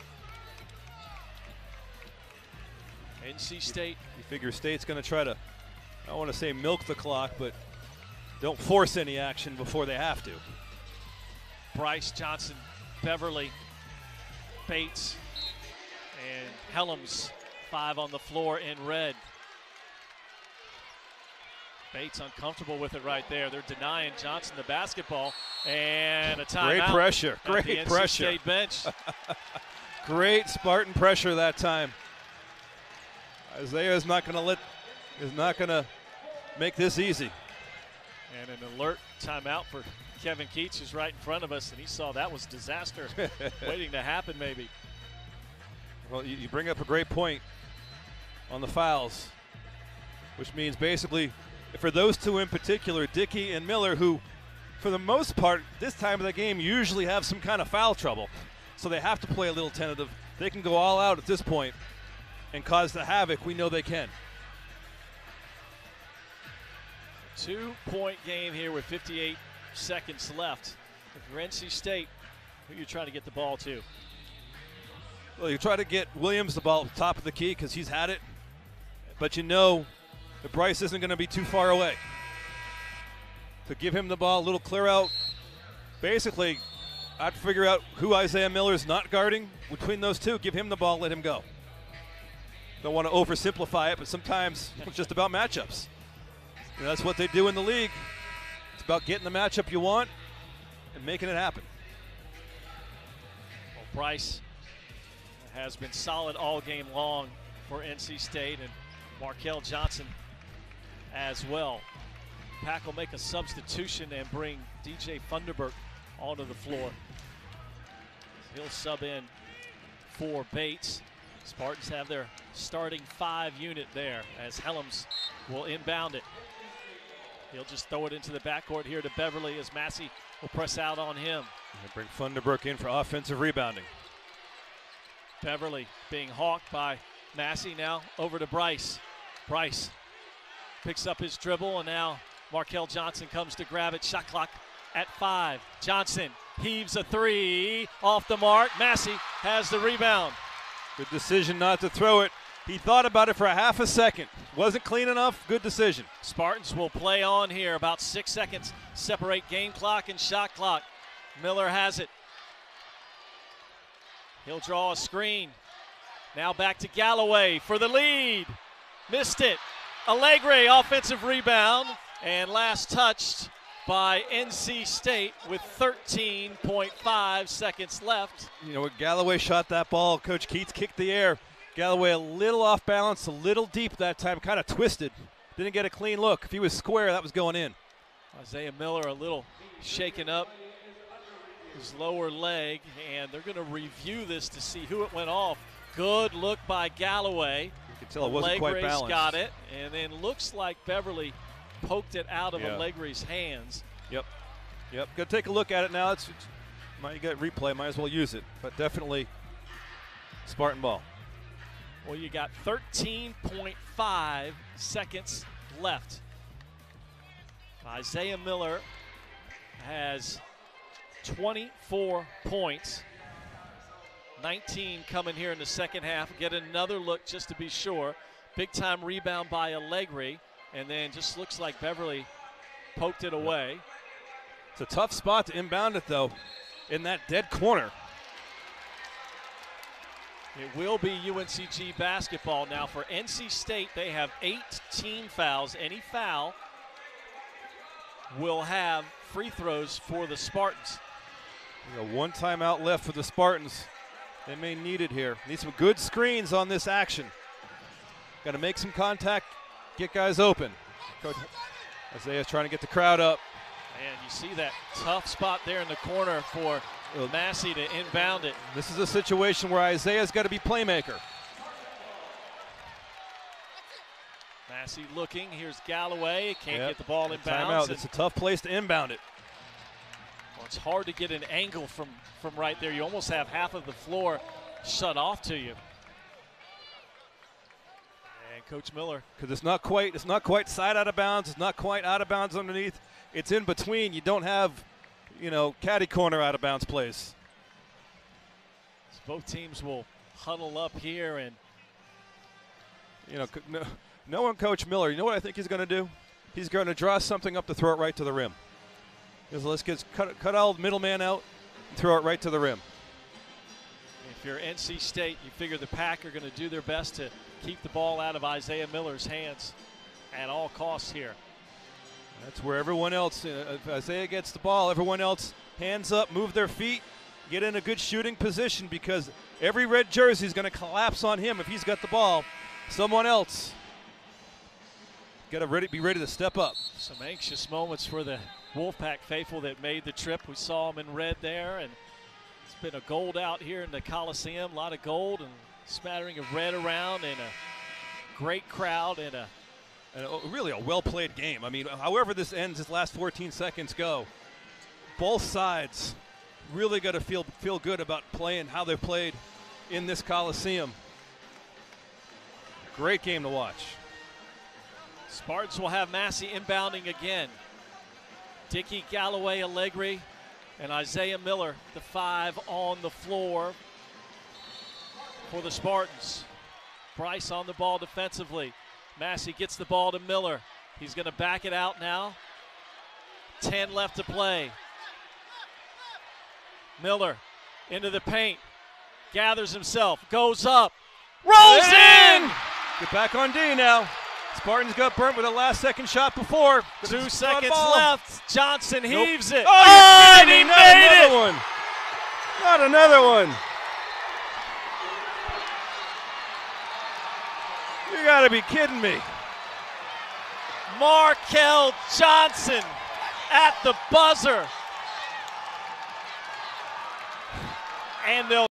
NC State. You figure State's going to try to, I don't want to say milk the clock, but don't force any action before they have to. Bryce, Johnson, Beverly, Bates, and Helms, 5 on the floor in red. Bates uncomfortable with it right there. They're denying Johnson the basketball, and a timeout. Great pressure, great at the NC pressure. State bench. Great Spartan pressure that time. Isaiah is not going to make this easy. And an alert timeout for Kevin Keats, who's right in front of us, and he saw that was disaster waiting to happen maybe. Well, you bring up a great point on the fouls, which means basically for those two in particular, Dickey and Miller, who for the most part this time of the game usually have some kind of foul trouble, so they have to play a little tentative. They can go all out at this point and cause the havoc. We know they can. 2-point game here with 58 seconds left. If you're NC State, who you're trying to get the ball to? Well, you try to get Williams the ball at the top of the key because he's had it, but you know that Bryce isn't going to be too far away. To give him the ball, a little clear out. Basically, I'd figure out who Isaiah Miller's not guarding. Between those two, give him the ball, let him go. Don't want to oversimplify it, but sometimes it's just about matchups. You know, that's what they do in the league. It's about getting the matchup you want and making it happen. Well, Bryce has been solid all game long for NC State, and Markel Johnson as well. Pack will make a substitution and bring DJ Funderburk onto the floor. He'll sub in for Bates. Spartans have their starting 5 unit there as Helms will inbound it. He'll just throw it into the backcourt here to Beverly as Massey will press out on him. And bring Funderburk in for offensive rebounding. Beverly being hawked by Massey, now over to Bryce. Bryce picks up his dribble, and now Markel Johnson comes to grab it. Shot clock at 5. Johnson heaves a 3 off the mark. Massey has the rebound. Good decision not to throw it. He thought about it for a half a second. Wasn't clean enough. Good decision. Spartans will play on here. About 6 seconds separate game clock and shot clock. Miller has it. He'll draw a screen. Now back to Galloway for the lead. Missed it. Allegre offensive rebound. And last touched by NC State with 13.5 seconds left. You know, when Galloway shot that ball, Coach Keats kicked the air. Galloway a little off balance, a little deep that time, kind of twisted. Didn't get a clean look. If he was square, that was going in. Isaiah Miller a little shaken up his lower leg, and they're going to review this to see who it went off. Good look by Galloway. You can tell it wasn't quite balanced. Got it, and then looks like Beverly poked it out of Allegre's hands. Yep. Go take a look at it now. You got replay, might as well use it. But definitely Spartan ball. Well, you got 13.5 seconds left. Isaiah Miller has 24 points. 19 coming here in the second half. Get another look just to be sure. Big time rebound by Allegre. And then just looks like Beverly poked it away. It's a tough spot to inbound it, though, in that dead corner. It will be UNCG basketball now. For NC State, they have 8 team fouls. Any foul will have free throws for the Spartans. We got 1 timeout left for the Spartans. They may need it here. Need some good screens on this action. Got to make some contact, get guys open. Coach Isaiah's trying to get the crowd up. And you see that tough spot there in the corner for Massey to inbound it. This is a situation where Isaiah's got to be playmaker. Massey looking. Here's Galloway. Can't get the ball inbounds. Timeout. It's a tough place to inbound it. Well, it's hard to get an angle from right there. You almost have half of the floor shut off to you. And Coach Miller. Because it's not quite side out of bounds. It's not quite out of bounds underneath. It's in between. You don't have, caddy corner out of bounds plays. So both teams will huddle up here and. Knowing Coach Miller, you know what I think he's going to do? He's going to draw something up to throw it right to the rim. Let's cut all the middleman out and throw it right to the rim. If you're NC State, you figure the Pack are going to do their best to keep the ball out of Isaiah Miller's hands at all costs here. That's where everyone else, if Isaiah gets the ball, everyone else hands up, move their feet, get in a good shooting position, because every red jersey is going to collapse on him if he's got the ball. Someone else got to be ready to step up. Some anxious moments for the Wolfpack faithful that made the trip. We saw them in red there, and it's been a gold out here in the Coliseum. A lot of gold and smattering of red around, and a great crowd and really a well-played game. I mean, however this ends, this last 14 seconds go, both sides really got to feel good about playing how they've played in this Coliseum. Great game to watch. Spartans will have Massey inbounding again. Dickey, Galloway, Allegri, and Isaiah Miller, the 5 on the floor for the Spartans. Bryce on the ball defensively. Massey gets the ball to Miller. He's going to back it out now. 10 left to play. Miller into the paint. Gathers himself. Goes up. Rolls in! Get back on D now. Spartans got burnt with a last-second shot before. 2 seconds left. Johnson heaves it. Oh, and he made it! One. Not another one. You got to be kidding me. Markel Johnson at the buzzer. And they'll